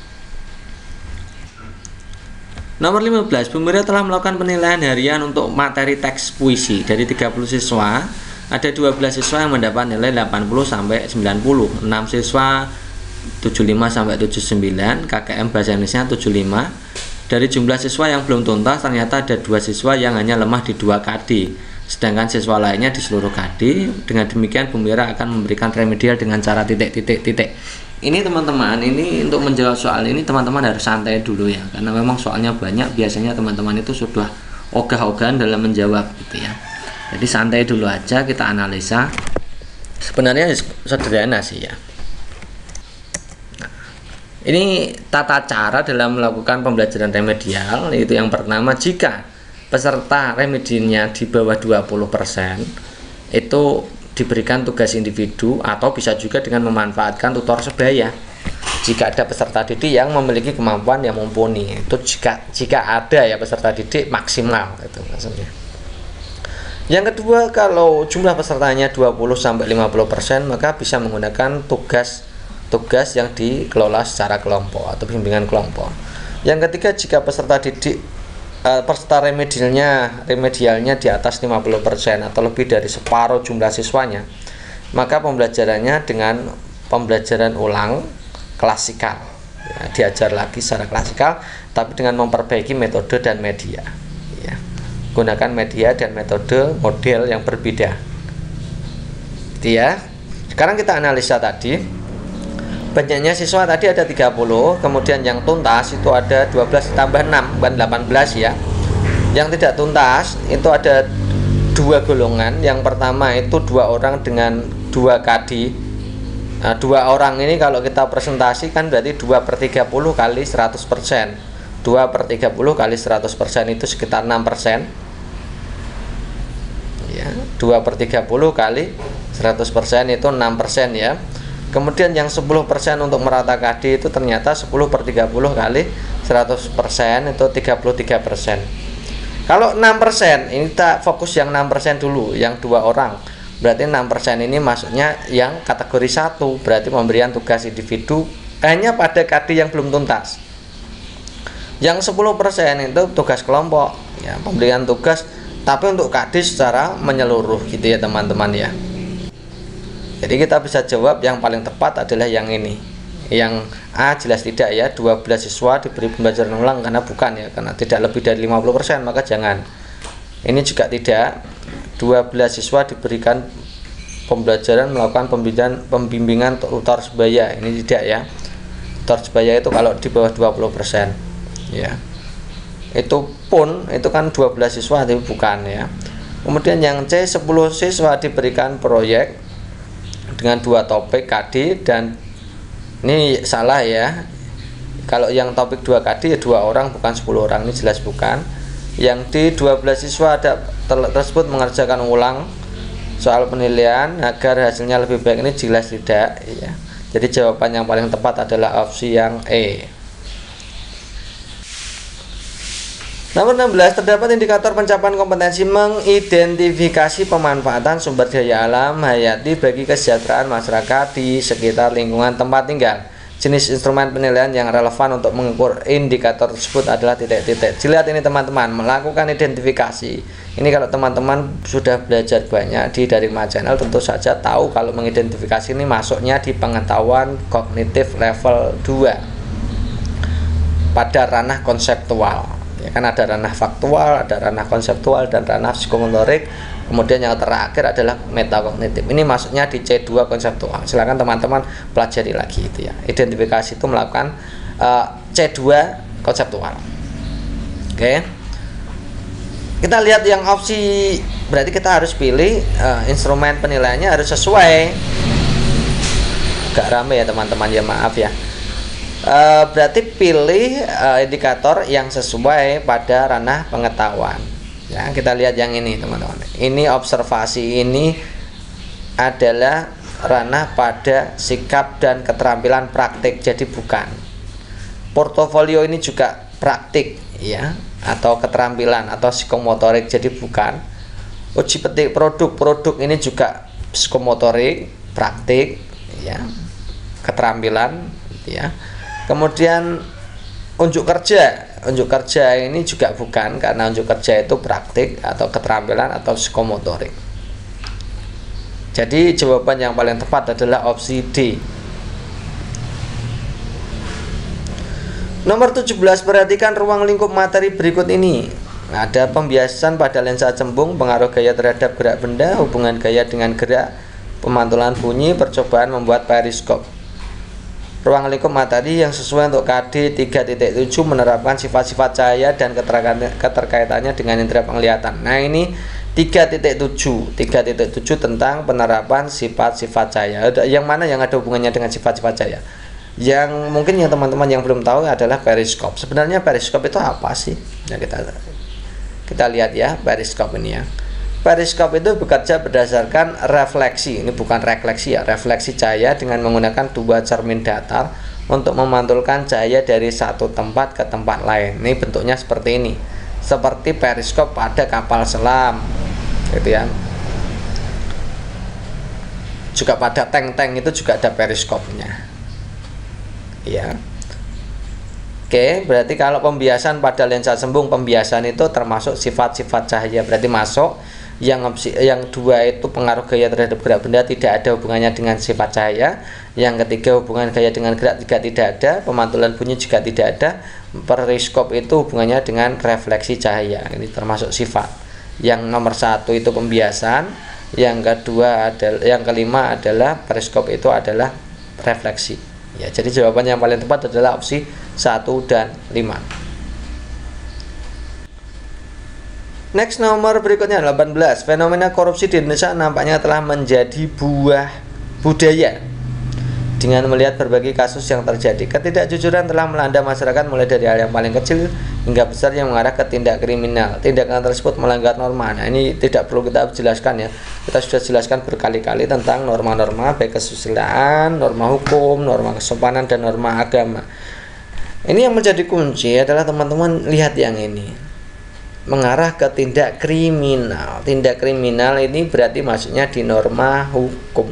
Nomor lima belas, Pemerintah telah melakukan penilaian harian untuk materi teks puisi. Dari tiga puluh siswa, ada dua belas siswa yang mendapat nilai delapan puluh sampai sembilan puluh, enam siswa tujuh puluh lima sampai tujuh puluh sembilan, K K M bahasa Indonesia tujuh puluh lima. Dari jumlah siswa yang belum tuntas, ternyata ada dua siswa yang hanya lemah di dua K D, sedangkan siswa lainnya di seluruh K D. Dengan demikian, Pemerintah akan memberikan remedial dengan cara titik-titik-titik. Ini teman-teman, ini untuk menjawab soal ini teman-teman harus santai dulu ya, karena memang soalnya banyak. Biasanya teman-teman itu sudah ogah-ogahan dalam menjawab gitu ya. Jadi santai dulu aja, kita analisa. Sebenarnya sederhana sih ya. Ini tata cara dalam melakukan pembelajaran remedial, yaitu yang pertama, jika peserta remedinya di bawah dua puluh persen itu diberikan tugas individu atau bisa juga dengan memanfaatkan tutor sebaya. Jika ada peserta didik yang memiliki kemampuan yang mumpuni, itu jika jika ada ya peserta didik maksimal itu maksudnya. Yang kedua, kalau jumlah pesertanya dua puluh sampai lima puluh persen, maka bisa menggunakan tugas tugas yang dikelola secara kelompok atau bimbingan kelompok. Yang ketiga, jika peserta didik uh, peserta remedialnya remedialnya di atas lima puluh persen atau lebih dari separuh jumlah siswanya, maka pembelajarannya dengan pembelajaran ulang klasikal ya, diajar lagi secara klasikal tapi dengan memperbaiki metode dan media ya. Gunakan media dan metode model yang berbeda ya. Sekarang kita analisa tadi. Banyaknya siswa tadi ada tiga puluh, kemudian yang tuntas itu ada dua belas tambah enam, bukan delapan belas ya. Yang tidak tuntas itu ada dua golongan. Yang pertama itu dua orang dengan dua K D. Nah, dua orang ini kalau kita presentasikan berarti dua per tiga puluh kali seratus persen. dua per tiga puluh kali seratus persen itu sekitar enam persen. Ya, dua per tiga puluh kali seratus persen itu enam persen ya. Kemudian yang sepuluh persen untuk merata K D itu ternyata sepuluh per tiga puluh kali seratus persen itu tiga puluh tiga persen. Kalau enam persen, ini kita fokus yang enam persen dulu, yang dua orang. Berarti enam persen ini masuknya yang kategori satu, berarti pemberian tugas individu hanya pada K D yang belum tuntas. Yang sepuluh persen itu tugas kelompok, ya, pemberian tugas tapi untuk K D secara menyeluruh gitu ya teman-teman ya. Jadi kita bisa jawab yang paling tepat adalah yang ini. Yang A jelas tidak ya, dua belas siswa diberi pembelajaran ulang, karena bukan ya, karena tidak lebih dari lima puluh persen maka jangan. Ini juga tidak, dua belas siswa diberikan pembelajaran melakukan pembimbingan pembimbingan tutor sebaya. Ini tidak ya. Tutor sebaya itu kalau di bawah dua puluh persen ya. Itu pun itu kan dua belas siswa tapi bukan ya. Kemudian yang C, sepuluh siswa diberikan proyek dengan dua topik K D, dan ini salah ya. Kalau yang topik dua K D ya dua orang bukan sepuluh orang, ini jelas bukan. Yang D, dua belas siswa ada tersebut mengerjakan ulang soal penilaian agar hasilnya lebih baik, ini jelas tidak ya. Jadi jawaban yang paling tepat adalah opsi yang E. Nomor enam belas, terdapat indikator pencapaian kompetensi mengidentifikasi pemanfaatan sumber daya alam hayati bagi kesejahteraan masyarakat di sekitar lingkungan tempat tinggal. Jenis instrumen penilaian yang relevan untuk mengukur indikator tersebut adalah titik-titik. Dilihat ini teman-teman, melakukan identifikasi. Ini kalau teman-teman sudah belajar banyak di dari Channel, tentu saja tahu kalau mengidentifikasi ini masuknya di pengetahuan kognitif level dua pada ranah konseptual. Ya kan, ada ranah faktual, ada ranah konseptual, dan ranah psikomotorik. Kemudian yang terakhir adalah metakognitif. Ini masuknya di C dua konseptual. Silakan teman-teman pelajari lagi itu ya. Identifikasi itu melakukan uh, C dua konseptual. Oke. Kita lihat yang opsi, berarti kita harus pilih uh, instrumen penilaiannya harus sesuai. Agak rame ya teman-teman, ya maaf ya. Uh, berarti pilih uh, indikator yang sesuai pada ranah pengetahuan. Ya, kita lihat yang ini teman-teman. Ini observasi ini adalah ranah pada sikap dan keterampilan praktik, jadi bukan. Portofolio ini juga praktik ya, atau keterampilan atau psikomotorik, jadi bukan. Uji petik produk-produk ini juga psikomotorik, praktik ya, keterampilan ya. Kemudian unjuk kerja, unjuk kerja ini juga bukan, karena unjuk kerja itu praktik atau keterampilan atau psikomotorik. Jadi jawaban yang paling tepat adalah opsi D. Nomor tujuh belas, perhatikan ruang lingkup materi berikut ini. Ada pembiasan pada lensa cembung, pengaruh gaya terhadap gerak benda, hubungan gaya dengan gerak, pemantulan bunyi, percobaan membuat periskop. Ruang lingkup materi yang sesuai untuk K D tiga titik tujuh menerapkan sifat-sifat cahaya dan keterkaitannya dengan indera penglihatan. Nah, ini tiga titik tujuh tiga titik tujuh tentang penerapan sifat-sifat cahaya. Yang mana yang ada hubungannya dengan sifat-sifat cahaya? Yang mungkin yang teman-teman yang belum tahu adalah periskop. Sebenarnya periskop itu apa sih? Nah, kita kita lihat ya periskop ini ya. Periskop itu bekerja berdasarkan refleksi, ini bukan refleksi ya, refleksi cahaya dengan menggunakan dua cermin datar untuk memantulkan cahaya dari satu tempat ke tempat lain. Ini bentuknya seperti ini, seperti periskop pada kapal selam, gitu ya. Juga pada tank-tank itu juga ada periskopnya, ya. Oke, berarti kalau pembiasan pada lensa cembung, pembiasan itu termasuk sifat-sifat cahaya, berarti masuk. Yang opsi yang dua itu pengaruh gaya terhadap gerak benda, tidak ada hubungannya dengan sifat cahaya. Yang ketiga hubungan gaya dengan gerak juga tidak ada, pemantulan bunyi juga tidak ada. Periskop itu hubungannya dengan refleksi cahaya, ini termasuk sifat. Yang nomor satu itu pembiasan, yang kedua adalah, yang kelima adalah periskop itu adalah refleksi. Ya, jadi jawaban yang paling tepat adalah opsi satu dan lima. Next, nomor berikutnya delapan belas. Fenomena korupsi di Indonesia nampaknya telah menjadi buah budaya. Dengan melihat berbagai kasus yang terjadi, ketidakjujuran telah melanda masyarakat mulai dari hal yang paling kecil hingga besar yang mengarah ke tindak kriminal. Tindakan tersebut melanggar norma. Nah, ini tidak perlu kita jelaskan ya. Kita sudah jelaskan berkali-kali tentang norma-norma baik kesusilaan, norma hukum, norma kesopanan, dan norma agama. Ini yang menjadi kunci adalah teman-teman lihat yang ini. Mengarah ke tindak kriminal. Tindak kriminal ini berarti maksudnya di norma hukum.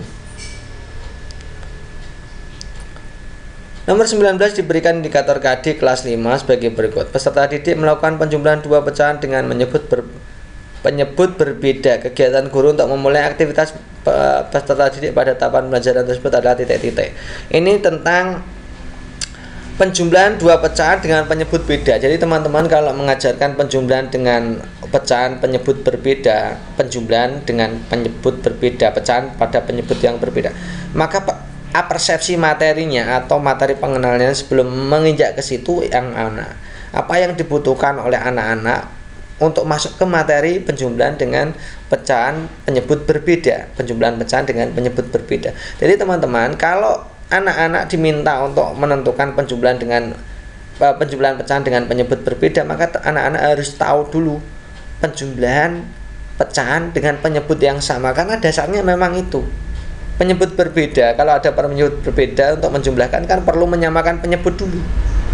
Nomor sembilan belas, diberikan indikator K D kelas lima sebagai berikut. Peserta didik melakukan penjumlahan dua pecahan dengan menyebut ber, penyebut berbeda. Kegiatan guru untuk memulai aktivitas peserta didik pada tahapan pembelajaran tersebut adalah titik-titik. Ini tentang penjumlahan dua pecahan dengan penyebut beda. Jadi teman-teman kalau mengajarkan penjumlahan dengan pecahan penyebut berbeda, penjumlahan dengan penyebut berbeda, pecahan pada penyebut yang berbeda, maka persepsi materinya atau materi pengenalannya sebelum menginjak ke situ yang mana, apa yang dibutuhkan oleh anak-anak untuk masuk ke materi penjumlahan dengan pecahan penyebut berbeda, penjumlahan pecahan dengan penyebut berbeda. Jadi teman-teman kalau anak-anak diminta untuk menentukan penjumlahan dengan uh, penjumlahan pecahan dengan penyebut berbeda, maka anak-anak harus tahu dulu penjumlahan pecahan dengan penyebut yang sama, karena dasarnya memang itu penyebut berbeda. Kalau ada penyebut berbeda untuk menjumlahkan kan perlu menyamakan penyebut dulu.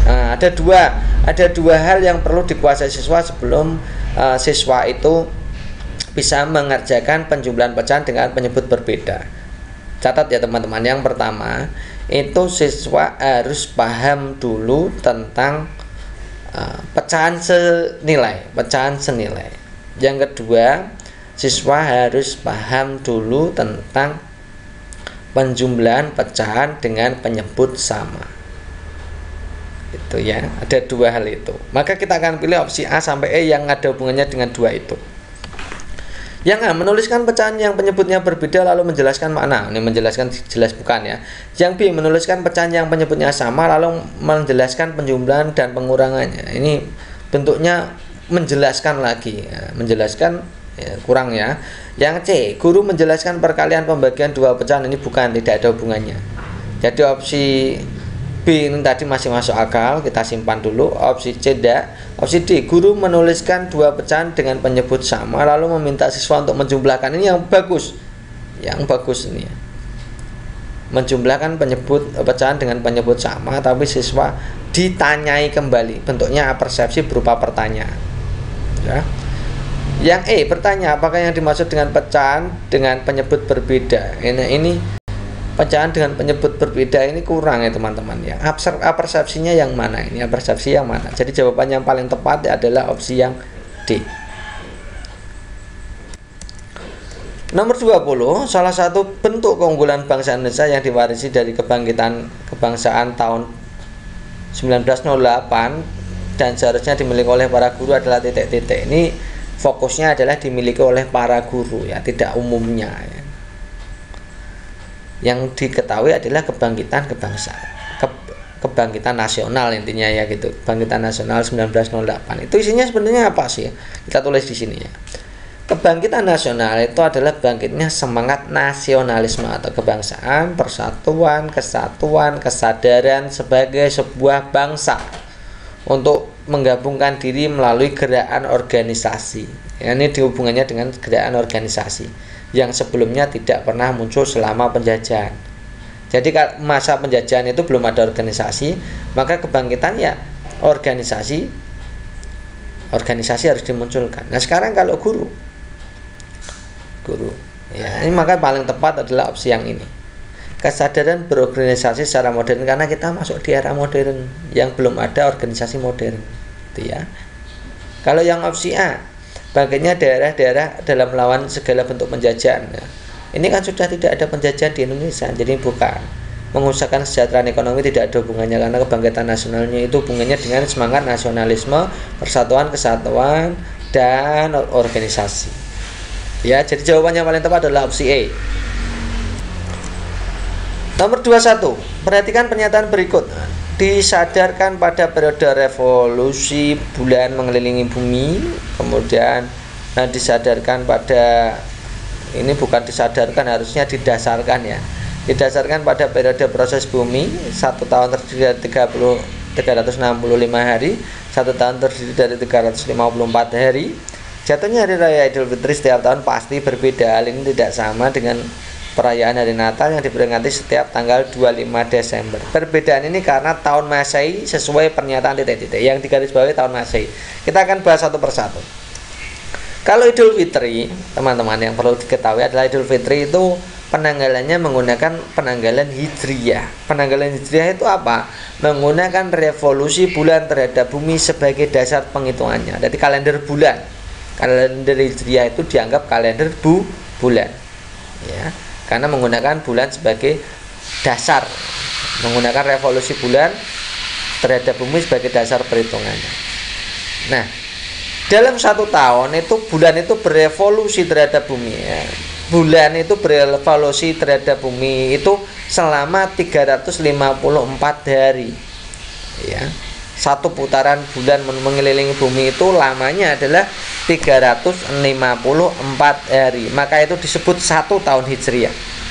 Nah, ada dua ada dua hal yang perlu dikuasai siswa sebelum uh, siswa itu bisa mengerjakan penjumlahan pecahan dengan penyebut berbeda. Catat ya teman-teman. Yang pertama, itu siswa harus paham dulu tentang uh, pecahan senilai, pecahan senilai. Yang kedua, siswa harus paham dulu tentang penjumlahan pecahan dengan penyebut sama. Itu ya, ada dua hal itu. Maka kita akan pilih opsi A sampai E yang ada hubungannya dengan dua itu. Yang A, menuliskan pecahan yang penyebutnya berbeda lalu menjelaskan makna. Ini menjelaskan jelas bukan ya. Yang B, menuliskan pecahan yang penyebutnya sama lalu menjelaskan penjumlahan dan pengurangannya. Ini bentuknya menjelaskan lagi ya. Menjelaskan ya, kurang ya. Yang C, guru menjelaskan perkalian pembagian dua pecahan. Ini bukan, tidak ada hubungannya. Jadi opsi B ini tadi masih masuk akal, kita simpan dulu. Opsi C tidak. Opsi D, guru menuliskan dua pecahan dengan penyebut sama lalu meminta siswa untuk menjumlahkan. Ini yang bagus, yang bagus ini ya. Menjumlahkan penyebut pecahan dengan penyebut sama, tapi siswa ditanyai kembali. Bentuknya persepsi berupa pertanyaan ya. Yang E, bertanya apakah yang dimaksud dengan pecahan dengan penyebut berbeda. Ini, ini pecahan dengan penyebut berbeda ini kurang ya teman-teman ya. Persepsinya yang mana ini? Persepsi yang mana? Jadi jawaban yang paling tepat adalah opsi yang D. Nomor dua puluh, salah satu bentuk keunggulan bangsa Indonesia yang diwarisi dari kebangkitan kebangsaan tahun sembilan belas nol delapan dan seharusnya dimiliki oleh para guru adalah titik-titik. Ini fokusnya adalah dimiliki oleh para guru ya, tidak umumnya ya. Yang diketahui adalah kebangkitan kebangsaan, ke, kebangkitan nasional intinya ya gitu. Kebangkitan nasional sembilan belas nol delapan. Itu isinya sebenarnya apa sih? Kita tulis di sini ya. Kebangkitan nasional itu adalah bangkitnya semangat nasionalisme atau kebangsaan, persatuan, kesatuan, kesadaran sebagai sebuah bangsa untuk menggabungkan diri melalui gerakan organisasi. Ya, ini dihubungannya dengan gerakan organisasi yang sebelumnya tidak pernah muncul selama penjajahan. Jadi masa penjajahan itu belum ada organisasi, maka kebangkitan ya organisasi, organisasi harus dimunculkan. Nah sekarang kalau guru, guru, ya ini maka paling tepat adalah opsi yang ini. Kesadaran berorganisasi secara modern karena kita masuk di era modern yang belum ada organisasi modern, gitu ya. Kalau yang opsi A, bangkitnya daerah-daerah dalam melawan segala bentuk penjajahan. Nah, ini kan sudah tidak ada penjajahan di Indonesia, jadi bukan. Mengusahakan kesejahteraan ekonomi tidak ada hubungannya karena kebangkitan nasionalnya itu hubungannya dengan semangat nasionalisme, persatuan, kesatuan, dan organisasi. Ya, jadi jawabannya paling tepat adalah opsi E. Nomor dua puluh satu, perhatikan pernyataan berikut. Disadarkan pada periode revolusi bulan mengelilingi bumi, kemudian nah disadarkan pada ini bukan disadarkan, harusnya didasarkan ya. Didasarkan pada periode proses bumi, satu tahun terdiri dari tiga ratus enam puluh lima hari, satu tahun terdiri dari tiga ratus lima puluh empat hari. Jatuhnya hari raya Idul Fitri setiap tahun pasti berbeda. Hal ini tidak sama dengan perayaan hari Natal yang diperingati setiap tanggal dua puluh lima Desember. Perbedaan ini karena tahun Masehi sesuai pernyataan titik-titik yang digarisbawahi tahun Masehi. Kita akan bahas satu persatu. Kalau Idul Fitri, teman-teman yang perlu diketahui adalah Idul Fitri itu penanggalannya menggunakan penanggalan Hijriyah. Penanggalan Hijriyah itu apa? Menggunakan revolusi bulan terhadap bumi sebagai dasar penghitungannya. Jadi kalender bulan. Kalender Hijriyah itu dianggap kalender bu bulan. Ya. Karena menggunakan bulan sebagai dasar, menggunakan revolusi bulan terhadap bumi sebagai dasar perhitungannya. Nah, dalam satu tahun itu bulan itu berevolusi terhadap bumi ya. Bulan itu berevolusi terhadap bumi itu selama tiga ratus lima puluh empat hari ya. Satu putaran bulan mengelilingi bumi itu lamanya adalah tiga ratus lima puluh empat hari. Maka itu disebut satu tahun Hijriah.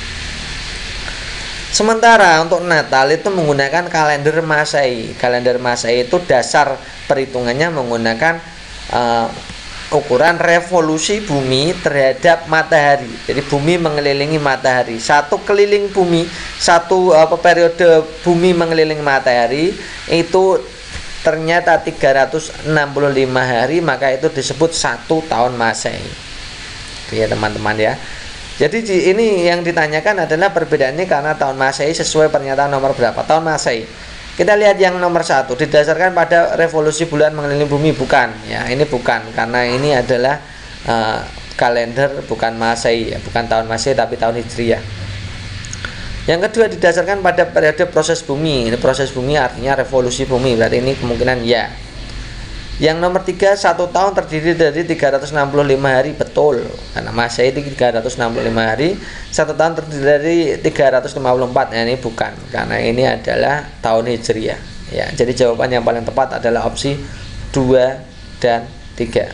Sementara untuk Natal itu menggunakan kalender Masehi. Kalender Masehi itu dasar perhitungannya menggunakan uh, ukuran revolusi bumi terhadap matahari. Jadi bumi mengelilingi matahari. Satu keliling bumi, satu apa periode bumi mengelilingi matahari itu ternyata tiga ratus enam puluh lima hari, maka itu disebut satu tahun Masehi. Ya teman-teman ya. Jadi ini yang ditanyakan adalah perbedaannya karena tahun Masehi sesuai pernyataan nomor berapa tahun Masehi. Kita lihat yang nomor satu, didasarkan pada revolusi bulan mengelilingi bumi, bukan ya, ini bukan, karena ini adalah uh, kalender bukan Masehi ya, bukan tahun Masehi tapi tahun Hijriah. Yang kedua, didasarkan pada periode proses bumi. Ini proses bumi artinya revolusi bumi, berarti ini kemungkinan ya. Yang nomor tiga, satu tahun terdiri dari tiga ratus enam puluh lima hari, betul, karena Masehi tiga ratus enam puluh lima hari, satu tahun terdiri dari tiga ratus lima puluh empat. Nah, ini bukan, karena ini adalah tahun Hijriah ya. Jadi jawaban yang paling tepat adalah opsi dua dan tiga.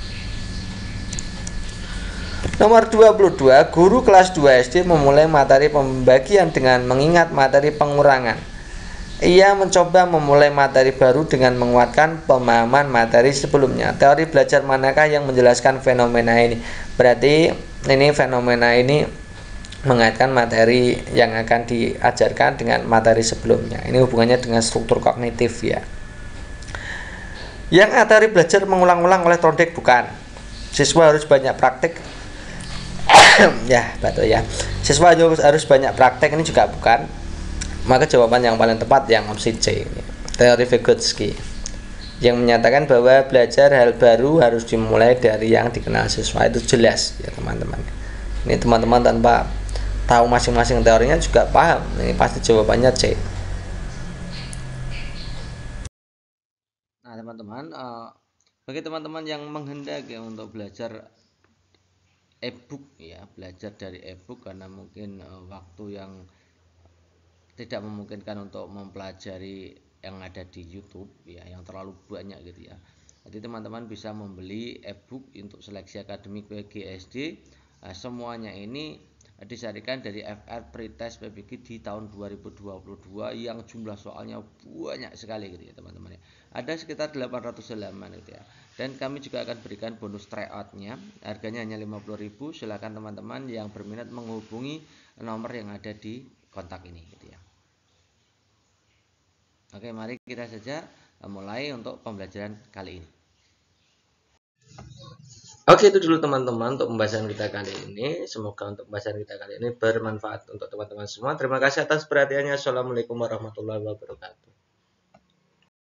Nomor dua puluh dua, guru kelas dua S D memulai materi pembagian dengan mengingat materi pengurangan. Ia mencoba memulai materi baru dengan menguatkan pemahaman materi sebelumnya. Teori belajar manakah yang menjelaskan fenomena ini? Berarti ini fenomena ini mengaitkan materi yang akan diajarkan dengan materi sebelumnya. Ini hubungannya dengan struktur kognitif ya. Yang A, teori belajar mengulang-ulang oleh Trondheim, bukan. Siswa harus banyak praktik. Ya, betul ya. Siswa harus banyak praktek, ini juga bukan. Maka jawaban yang paling tepat yang opsi C, teori Vygotsky, yang menyatakan bahwa belajar hal baru harus dimulai dari yang dikenal siswa. Itu jelas ya teman-teman. Ini teman-teman tanpa tahu masing-masing teorinya juga paham. Ini pasti jawabannya C. Nah teman-teman, uh, bagi teman-teman yang menghendaki untuk belajar e-book ya, belajar dari e-book karena mungkin uh, waktu yang tidak memungkinkan untuk mempelajari yang ada di YouTube ya, yang terlalu banyak gitu ya. Jadi teman-teman bisa membeli e-book untuk seleksi akademik P G S D. Nah, semuanya ini disarikan dari F R Pretest P B G di tahun dua ribu dua puluh dua yang jumlah soalnya banyak sekali gitu ya teman-teman. Ada sekitar delapan ratus halaman gitu ya. Dan kami juga akan berikan bonus tryout-nya. Harganya hanya lima puluh ribu. Silakan teman-teman yang berminat menghubungi nomor yang ada di kontak ini gitu ya. Oke, mari kita saja mulai untuk pembelajaran kali ini. Oke, itu dulu teman-teman untuk pembahasan kita kali ini. Semoga untuk pembahasan kita kali ini bermanfaat untuk teman-teman semua. Terima kasih atas perhatiannya. Assalamualaikum warahmatullahi wabarakatuh.